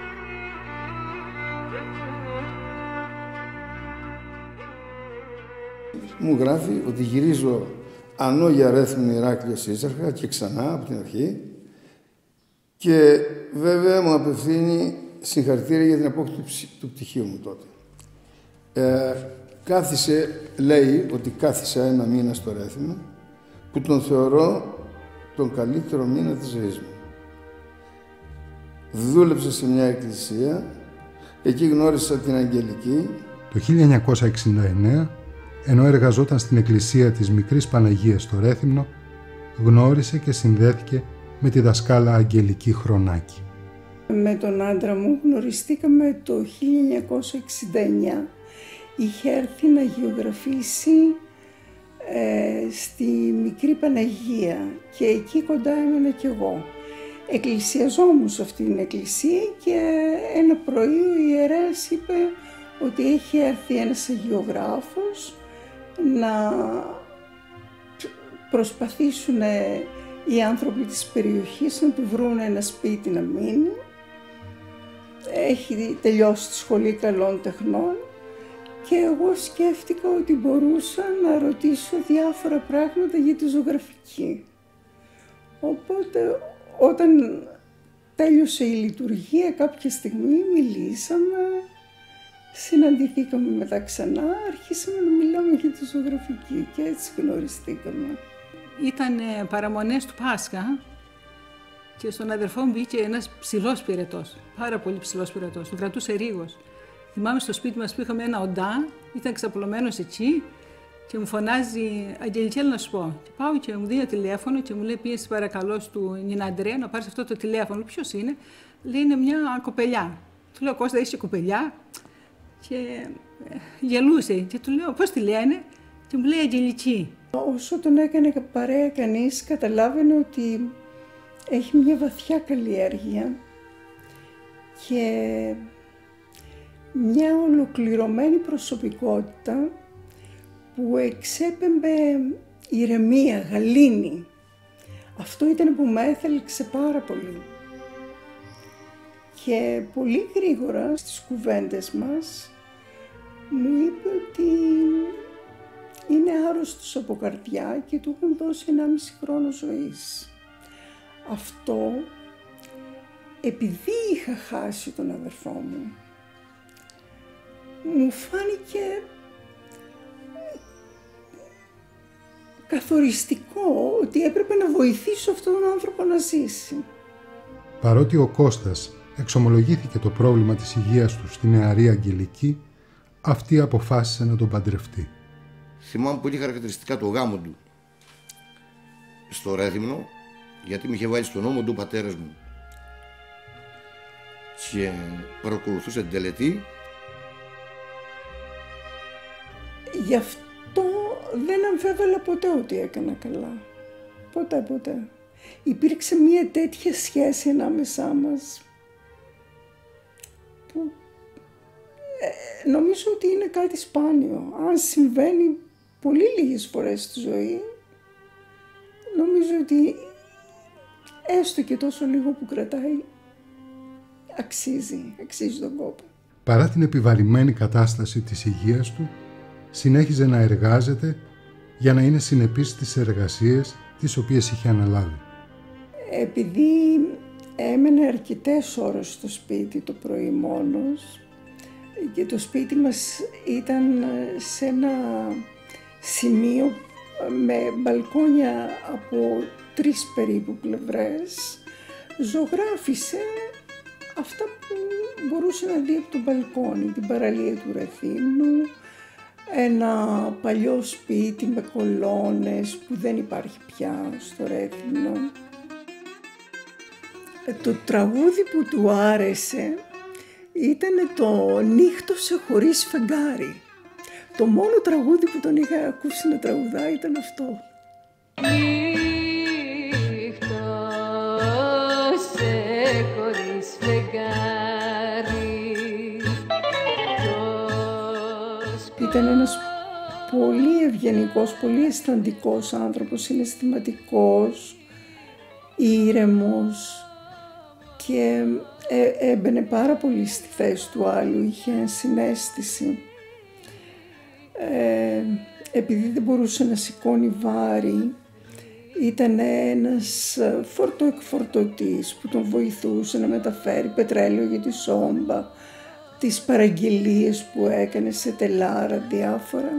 Μου γράφει ότι γυρίζω Ανόγια, Ρέθμνη, Ηράκλειο, Σύζαρχα και ξανά από την αρχή, και βέβαια μου απευθύνει συγχαρητήρια για την απόκτηση του πτυχίου μου τότε. Κάθισε, λέει ότι κάθισα 1 μήνα στο Ρέθυμνο, που τον θεωρώ τον καλύτερο μήνα της ζωής μου. Δούλεψα σε μια εκκλησία, εκεί γνώρισα την Αγγελική. Το 1969, ενώ εργαζόταν στην εκκλησία της Μικρής Παναγίας στο Ρέθυμνο, γνώρισε και συνδέθηκε με τη δασκάλα Αγγελική Χρονάκη. Με τον άντρα μου γνωριστήκαμε το 1969. Είχε έρθει να γεωγραφήσει στη Μικρή Παναγία και εκεί κοντά έμενα κι εγώ. Εκκλησιαζόμουν σε αυτήν την εκκλησία και ένα πρωί ο ιερέας είπε ότι έχει έρθει ένας αγιογράφος να προσπαθήσουν οι άνθρωποι της περιοχής να του βρουν ένα σπίτι να μείνει. Έχει τελειώσει τη σχολή καλών τεχνών και εγώ σκέφτηκα ότι μπορούσα να ρωτήσω διάφορα πράγματα για τη ζωγραφική. Οπότε όταν τέλειωσε η λειτουργία κάποια στιγμή μιλήσαμε, συναντηθήκαμε μετά ξανά, αρχίσαμε να μιλάμε για τη ζωγραφική και έτσι γνωριστήκαμε. Ήταν παραμονές του Πάσχα και στον αδερφό μου μπήκε ένας ψηλός πυρετός, πάρα πολύ ψηλός πυρετός, τον κρατούσε ρίγος. Θυμάμαι στο σπίτι μας που είχαμε ένα οντά, ήταν ξαπλωμένος εκεί και μου φωνάζει «Αγγελική, να σου πω». Και πάω και μου δίνει τηλέφωνο και μου λέει «Πήγαινε παρακαλώ του Νίνα Αντρέα να πάρεις αυτό το τηλέφωνο». «Ποιος είναι?» Λέει «Είναι μια κοπελιά». Του λέω «Κώστα, είσαι κοπελιά?» Και γελούσε και του λέω «Πώς τη λένε?» Και μου λέει «Αγγελική». Όσο τον έκανε παρέα κανείς, καταλάβαινε ότι έχει μια βαθιά καλλιέργεια και μια ολοκληρωμένη προσωπικότητα που εξέπεμπε ηρεμία, γαλήνη. Αυτό ήταν που με έθελξε πάρα πολύ. Και πολύ γρήγορα στις κουβέντες μας μου είπε ότι είναι άρρωστος από καρδιά και του έχουν δώσει 1,5 χρόνο ζωής. Αυτό επειδή είχα χάσει τον αδερφό μου, μου φάνηκε καθοριστικό ότι έπρεπε να βοηθήσω αυτόν τον άνθρωπο να ζήσει. Παρότι ο Κώστας εξομολογήθηκε το πρόβλημα της υγείας του στη νεαρή Αγγελική, αυτή αποφάσισε να τον παντρευτεί. θυμάμαι πολύ χαρακτηριστικά το γάμο του στο Ρέθυμνο, γιατί με είχε βάλει στον ώμο του ο πατέρας μου και παρακολουθούσε την τελετή. Γι' αυτό δεν αμφέβαλα ποτέ ότι έκανα καλά. Ποτέ. Υπήρξε μια τέτοια σχέση ανάμεσά μας που νομίζω ότι είναι κάτι σπάνιο. Αν συμβαίνει πολύ λίγες φορές στη ζωή, νομίζω ότι έστω και τόσο λίγο που κρατάει αξίζει τον κόπο. Παρά την επιβαρημένη κατάσταση της υγείας του, συνέχιζε να εργάζεται για να είναι συνεπής στις εργασίες τις οποίες είχε αναλάβει. Επειδή έμενε αρκετές ώρες στο σπίτι το πρωί μόνος και το σπίτι μας ήταν σε ένα σημείο με μπαλκόνια από 3 περίπου πλευρές, ζωγράφισε αυτά που μπορούσε να δει από το μπαλκόνι, την παραλία του Ρεθύμνου, ένα παλιό σπίτι με κολόνες που δεν υπάρχει πια στο Ρέθυμνο. Το τραγούδι που του άρεσε ήταν το «Νύχτωσε χωρίς φεγγάρι». Το μόνο τραγούδι που τον είχα ακούσει να τραγουδάει ήταν αυτό. Νύχτωσε χωρίς φεγγάρι. Ήταν ένας πολύ ευγενικός, πολύ αισθαντικός άνθρωπος, συναισθηματικός, ήρεμος και έμπαινε πάρα πολύ στη θέση του άλλου, είχε συναίσθηση. Επειδή δεν μπορούσε να σηκώνει βάρη, ήταν ένας φορτοεκφορτωτής που τον βοηθούσε να μεταφέρει πετρέλαιο για τη σόμπα, τις παραγγελίες που έκανε σε τελάρα διάφορα.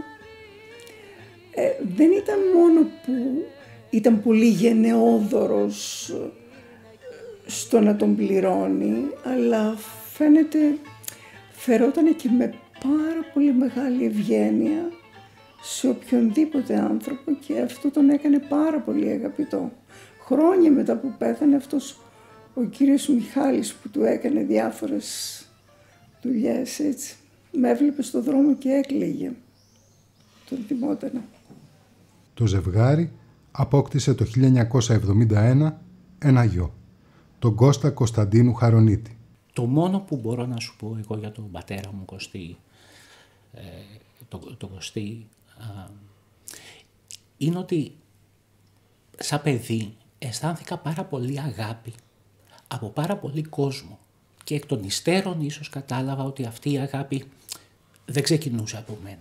Δεν ήταν μόνο που ήταν πολύ γενναιόδωρος στο να τον πληρώνει, αλλά φαίνεται φερόταν και με πάρα πολύ μεγάλη ευγένεια σε οποιονδήποτε άνθρωπο και αυτό τον έκανε πάρα πολύ αγαπητό. Χρόνια μετά που πέθανε αυτός ο κύριος Μιχάλης που του έκανε διάφορες δουλειές, έτσι, με έβλεπε στο δρόμο και έκλαιγε. Τον θυμότανα. Το ζευγάρι απόκτησε το 1971 ένα γιο, τον Κώστα Κωνσταντίνου Χαρονίτη. Το μόνο που μπορώ να σου πω εγώ για τον πατέρα μου Κωστή, τον Κωστή, είναι ότι σαν παιδί αισθάνθηκα πάρα πολύ αγάπη από πάρα πολύ κόσμο και εκ των υστέρων ίσως κατάλαβα ότι αυτή η αγάπη δεν ξεκινούσε από μένα.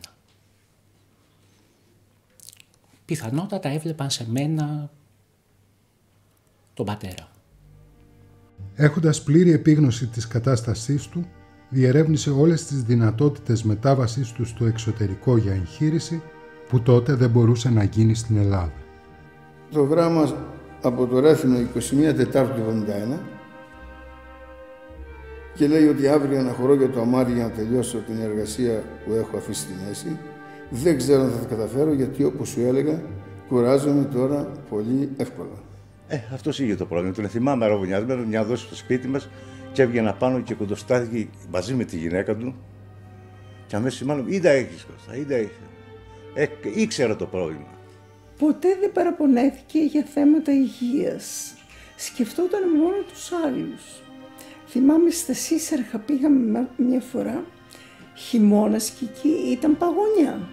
Πιθανότατα έβλεπαν σε μένα τον πατέρα. Έχοντας πλήρη επίγνωση της κατάστασής του, διερεύνησε όλες τις δυνατότητες μετάβασής του στο εξωτερικό για εγχείρηση που τότε δεν μπορούσε να γίνει στην Ελλάδα. Το γράμμα από το Ρέθυμνο 21 Τετάρτου 1971 και λέει ότι αύριο αναχωρώ για το αμάρι για να τελειώσω την εργασία που έχω αφήσει στη μέση. Δεν ξέρω αν θα τα καταφέρω γιατί όπως σου έλεγα κουράζομαι τώρα πολύ εύκολα. Αυτός είχε το πρόβλημα. Τον θυμάμαι αραβωνιασμένο μια δόση στο σπίτι μας και έβγαινα πάνω και κοντοστάθηκε μαζί με τη γυναίκα του και αμέσως μάλλον ή τα έχεις Κώστα, ή τα έχεις. Ήξερα το πρόβλημα. Ποτέ δεν παραπονέθηκε για θέματα υγείας. Σκεφτόταν μόνο τους άλλους. Θυμάμαι στα Σίσαρχα πήγαμε μια φορά, χειμώνας και εκεί ήταν παγωνιά.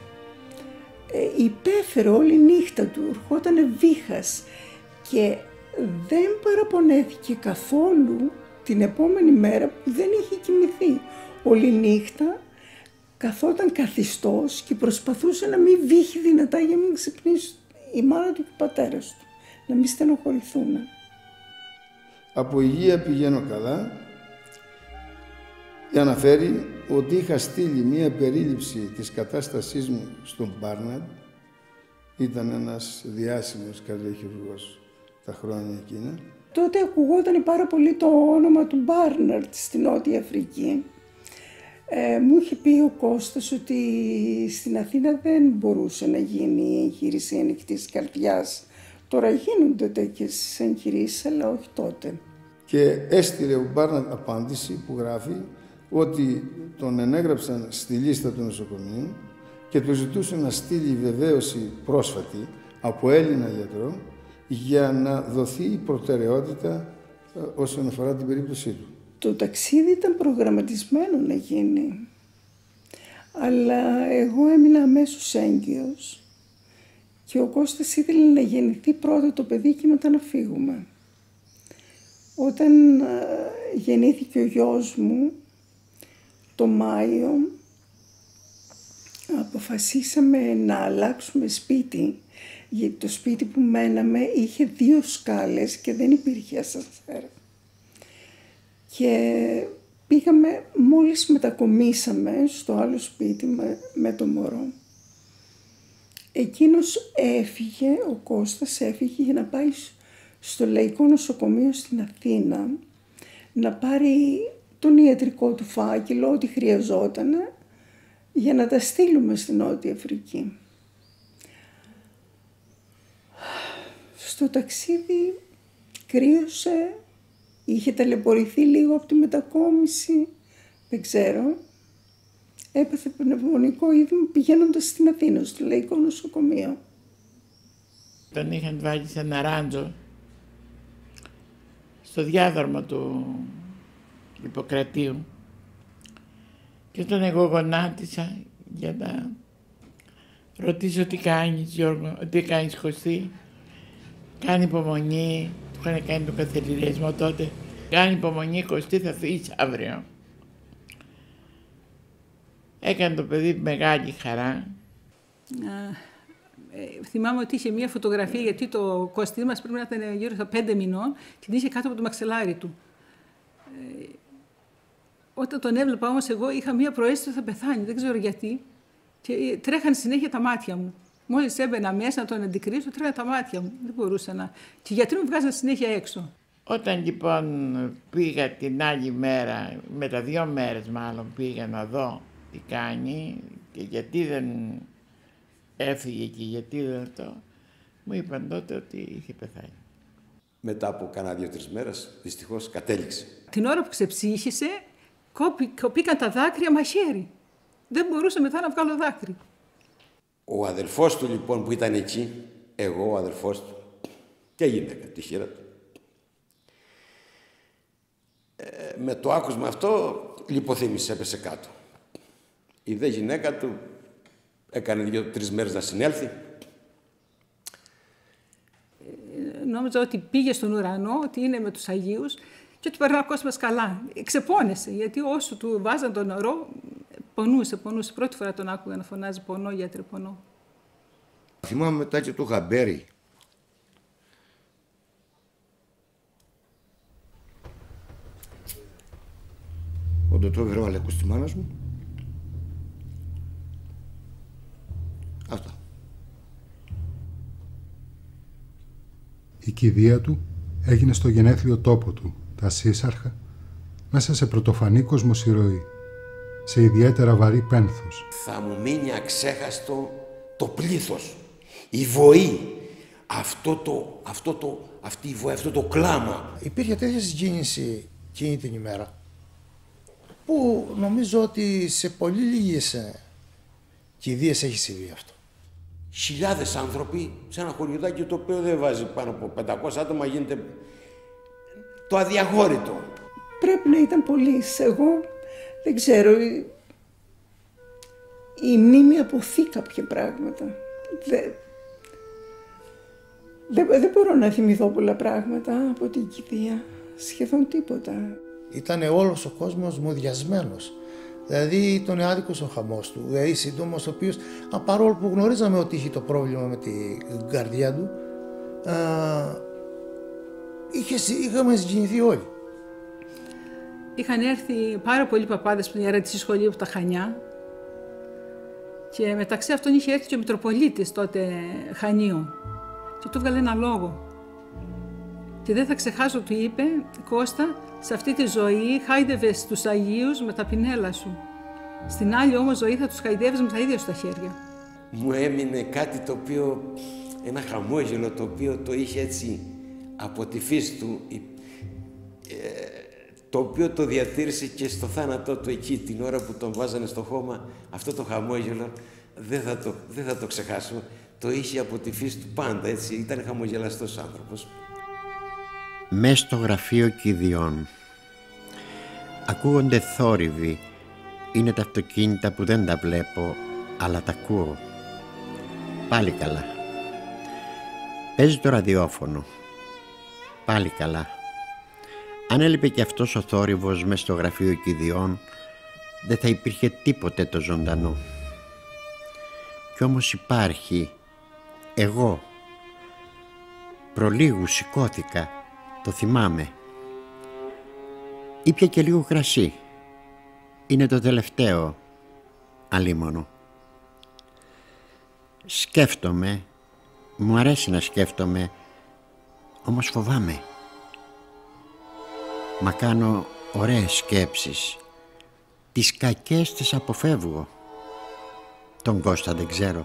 Υπέφερε όλη η νύχτα του, ερχότανε βήχας και δεν παραπονέθηκε καθόλου την επόμενη μέρα που δεν είχε κοιμηθεί. Όλη νύχτα καθόταν καθιστός και προσπαθούσε να μην βύχει δυνατά για να μην ξυπνήσει η μάνα του και ο πατέρας του, να μην στενοχωρηθούν. Από υγεία πηγαίνω καλά. Αναφέρει ότι είχα στείλει μία περίληψη της κατάστασής μου στον Μπάρναρντ. Ήταν ένας διάσημος καρδιοχειρουργός τα χρόνια εκείνα. Τότε ακουγόταν πάρα πολύ το όνομα του Μπάρναρντ στη Νότια Αφρική. Μου είχε πει ο Κώστας ότι στην Αθήνα δεν μπορούσε να γίνει η εγχείρηση ανοιχτής καρδιάς. Τώρα γίνονται τέτοιες εγχειρήσεις, αλλά όχι τότε. Και έστειλε ο Μπάρνατ απάντηση που γράφει ότι τον ενέγραψαν στη λίστα του νοσοκομείου και του ζητούσε να στείλει βεβαίωση πρόσφατη από Έλληνα γιατρό για να δοθεί η προτεραιότητα όσον αφορά την περίπτωσή του. Το ταξίδι ήταν προγραμματισμένο να γίνει, αλλά εγώ έμεινα αμέσως έγκυος και ο Κώστας ήθελε να γεννηθεί πρώτα το παιδί και μετά να φύγουμε. Όταν γεννήθηκε ο γιος μου, το Μάιο, αποφασίσαμε να αλλάξουμε σπίτι, γιατί το σπίτι που μέναμε είχε 2 σκάλες και δεν υπήρχε ασανσέρ. Και πήγαμε, μόλις μετακομίσαμε στο άλλο σπίτι με το μωρό. Εκείνος έφυγε, ο Κώστας έφυγε για να πάει στο Λαϊκό Νοσοκομείο στην Αθήνα, να πάρει τον ιατρικό του φάκελο, ό,τι χρειαζόταν, για να τα στείλουμε στην Νότια Αφρική. Στο ταξίδι κρύωσε, είχε ταλαιπωρηθεί λίγο από τη μετακόμιση, δεν ξέρω. Έπαθε πνευμονικό είδημα πηγαίνοντας στην Αθήνα, στο Λαϊκό Νοσοκομείο. Τον είχαν βάλει σε ένα ράντζο στο διάδρομο του Ιπποκρατίου και όταν εγώ γονάτισα για να ρωτήσω τι κάνεις Γιώργο, τι κάνεις Κωστή, κάνει υπομονή, του είχαν κάνει τον καθεληριασμό τότε, κάνει υπομονή Κωστή, θα φύγεις αύριο. Έκανε το παιδί μεγάλη χαρά. Θυμάμαι ότι είχε μία φωτογραφία, γιατί το Κωστή μας πρέπει να ήταν γύρω στα 5 μηνών και την είχε κάτω από το μαξιλάρι του. Όταν τον έβλεπα όμως εγώ είχα μία προαίσθηση ότι θα πεθάνει, δεν ξέρω γιατί. Και τρέχαν συνέχεια τα μάτια μου. Μόλις έμπαινα μέσα να τον αντικρίσω, τρέχαν τα μάτια μου. Δεν μπορούσα να... Και οι γιατροί μου βγάζαν συνέχεια έξω. Όταν λοιπόν πήγα την άλλη μέρα, με τα 2 μέρες μάλλον πήγα να δω τι κάνει και γιατί δεν έφυγε και γιατί δεν το... Μου είπαν τότε ότι είχε πεθάνει. Μετά από κάνα 2-3 μέρες, δυστυχώς κατέληξε. Την ώρα που ξεψύχησε, κοπήκαν τα δάκρυα μαχαίρι. Δεν μπορούσα μετά να βγάλω δάκρυ. Ο αδελφός του λοιπόν που ήταν εκεί, εγώ ο αδελφός του και η γυναίκα, τη χείρα του, με το άκουσμα αυτό λιποθύμησε, έπεσε κάτω. Η δε γυναίκα του έκανε 2-3 μέρες να συνέλθει. Νόμιζα ότι πήγε στον ουρανό, ότι είναι με τους Αγίους και ότι περνά ο κόσμος καλά. Ξεπώνεσε, γιατί όσο του βάζαν το νερό, πονούσε. Πρώτη φορά τον άκουγα να φωνάζει πονώ, γιατρέ, πονώ. Θυμάμαι μετά και το Γαμπέρι. Όταν το έβγαλε βαλεκού στη μάνας μου. Αυτά. Η κηδεία του έγινε στο γενέθλιο τόπο του, τα Σύσσαρχα, μέσα σε πρωτοφανή κοσμοσυρωή, σε ιδιαίτερα βαρύ πένθος. Θα μου μείνει αξέχαστο το πλήθος, η βοή, αυτή η βοή, αυτό το κλάμα. Υπήρχε τέτοια συγκίνηση εκείνη την ημέρα, που νομίζω ότι σε πολύ λίγες κηδείες έχει συμβεί αυτό. Χιλιάδες άνθρωποι σε ένα χωριουδάκι το οποίο δεν βάζει πάνω από 500 άτομα, γίνεται το αδιαχώρητο. Πρέπει να ήταν πολλοί. Εγώ δεν ξέρω, η μνήμη αποθεί κάποια πράγματα. Δεν μπορώ να θυμηθώ πολλά πράγματα από την κηδεία, σχεδόν τίποτα. Ήτανε όλος ο κόσμος μουδιασμένος. Δηλαδή ήταν άδικος ο χαμός του. Δηλαδή σύντομος, ο οποίος, παρόλο που γνωρίζαμε ότι είχε το πρόβλημα με την καρδιά του, είχαμε συγκινηθεί όλοι. Είχαν έρθει πάρα πολλοί παπάδες που είναι τη σχολείου από τα Χανιά και μεταξύ αυτών είχε έρθει και ο Μητροπολίτης τότε Χανίου και του έβγαλε ένα λόγο. Και δεν θα ξεχάσω, του είπε, Κώστα, σε αυτή τη ζωή χάιδευες τους Αγίους με τα πινέλα σου. Στην άλλη όμως ζωή θα τους χαϊδεύεις με τα ίδια σου τα χέρια. Μου έμεινε κάτι το οποίο, ένα χαμόγελο το οποίο το είχε έτσι από τη φύση του, το οποίο το διατήρησε και στο θάνατό του εκεί, την ώρα που τον βάζανε στο χώμα. Αυτό το χαμόγελο δεν θα το ξεχάσω. Το είχε από τη φύση του πάντα, έτσι. Ήταν χαμογελαστός άνθρωπος. Μες στο γραφείο κηδιών ακούγονται θόρυβοι. Είναι τα αυτοκίνητα που δεν τα βλέπω, αλλά τα ακούω. Πάλι καλά. Παίζει το ραδιόφωνο. Πάλι καλά. Αν έλειπε και αυτός ο θόρυβος μες στο γραφείο κηδιών, δεν θα υπήρχε τίποτε το ζωντανό. Κι όμως υπάρχει. Εγώ. Προλίγου σηκώθηκα. Το θυμάμαι. Ήπια και λίγο κρασί. Είναι το τελευταίο. Αλίμονο. Σκέφτομαι. Μου αρέσει να σκέφτομαι. Όμως φοβάμαι. Μα κάνω ωραίες σκέψεις. Τις κακές τις αποφεύγω. Τον Κώστα δεν ξέρω.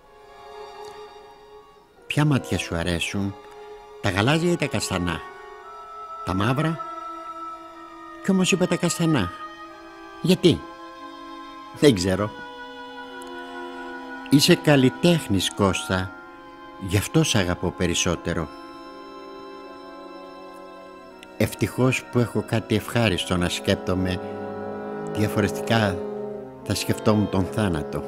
Ποια μάτια σου αρέσουν, τα γαλάζια ή τα καστανά? Τα μαύρα? Κι όμως είπα τα καστανά. Γιατί? Δεν ξέρω. Είσαι καλλιτέχνης, Κώστα. Γι' αυτό σ' αγαπώ περισσότερο. Ευτυχώς που έχω κάτι ευχάριστο να σκέπτομαι. Διαφορετικά θα σκεφτόμουν τον θάνατο.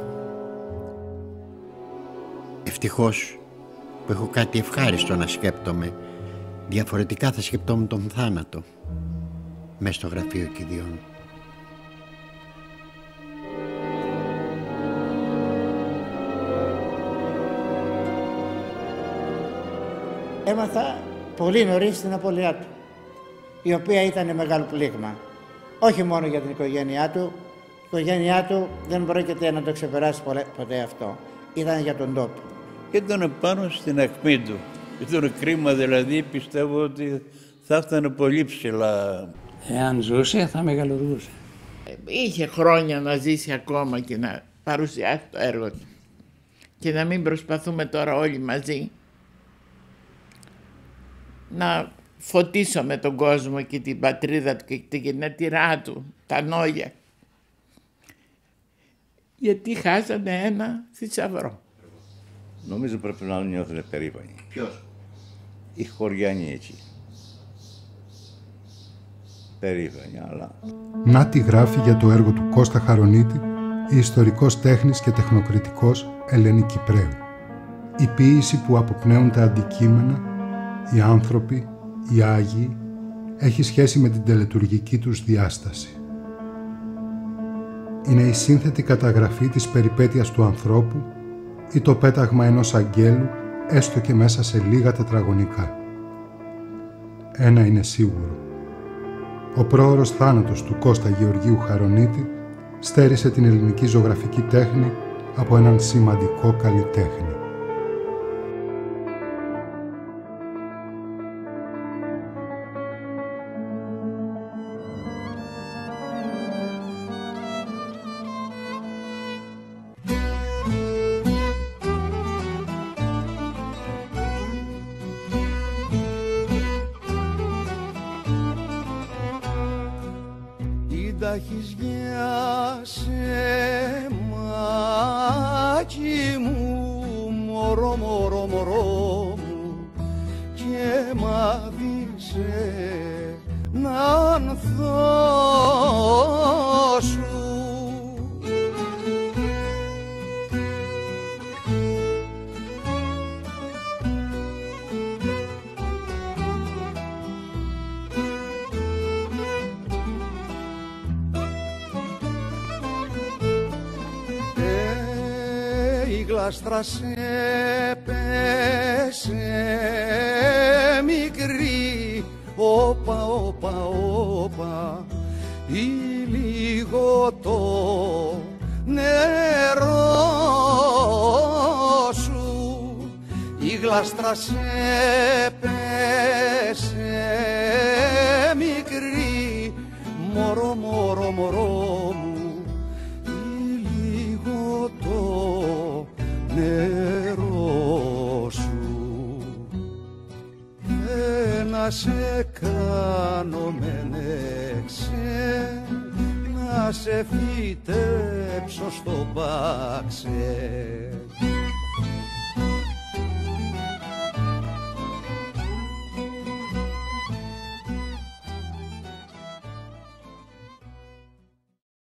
Ευτυχώς που έχω κάτι ευχάριστο να σκέπτομαι. Διαφορετικά θα σκεπτόμουν τον θάνατο. Μες στο γραφείο κηδιών. Έμαθα πολύ νωρίς την απώλειά του, η οποία ήταν μεγάλο πλήγμα. Όχι μόνο για την οικογένειά του. Η οικογένειά του δεν πρόκειται να το ξεπεράσει ποτέ αυτό. Ήταν για τον τόπο. Ήταν πάνω στην ακμή του. Ήταν κρίμα, δηλαδή πιστεύω ότι θα έφτανε πολύ ψηλά. Εάν ζούσε θα μεγαλουργούσε. Είχε χρόνια να ζήσει ακόμα και να παρουσιάσει το έργο του. Και να μην προσπαθούμε τώρα όλοι μαζί να φωτίσουμε τον κόσμο και την πατρίδα του και την γενετηρά του, τα νόγια. Γιατί χάσανε ένα θησαυρό. Νομίζω πρέπει να νιώθουν περήφανοι. Ποιος? Οι χωριανοί έτσι. Περήφανοι, αλλά... Να τι γράφει για το έργο του Κώστα Χαρονίτη η ιστορικός τέχνης και τεχνοκριτικός Ελένη Κυπρέου. Η ποίηση που αποπνέουν τα αντικείμενα, οι άνθρωποι, οι Άγιοι, έχει σχέση με την τελετουργική τους διάσταση. Είναι η σύνθετη καταγραφή της περιπέτειας του ανθρώπου ή το πέταγμα ενός αγγέλου, έστω και μέσα σε λίγα τετραγωνικά. Ένα είναι σίγουρο. Ο πρόωρος θάνατος του Κώστα Γεωργίου Χαρονίτη στέρισε την ελληνική ζωγραφική τέχνη από έναν σημαντικό καλλιτέχνη. Γλάστρα σε πέσε μικρή, όπα, όπα, όπα, ή λίγο το νερό σου. Η γλάστρα σε πέσε μικρή, μωρό, μωρό, μωρό μου, να σε φύτεψω στο μπάξε.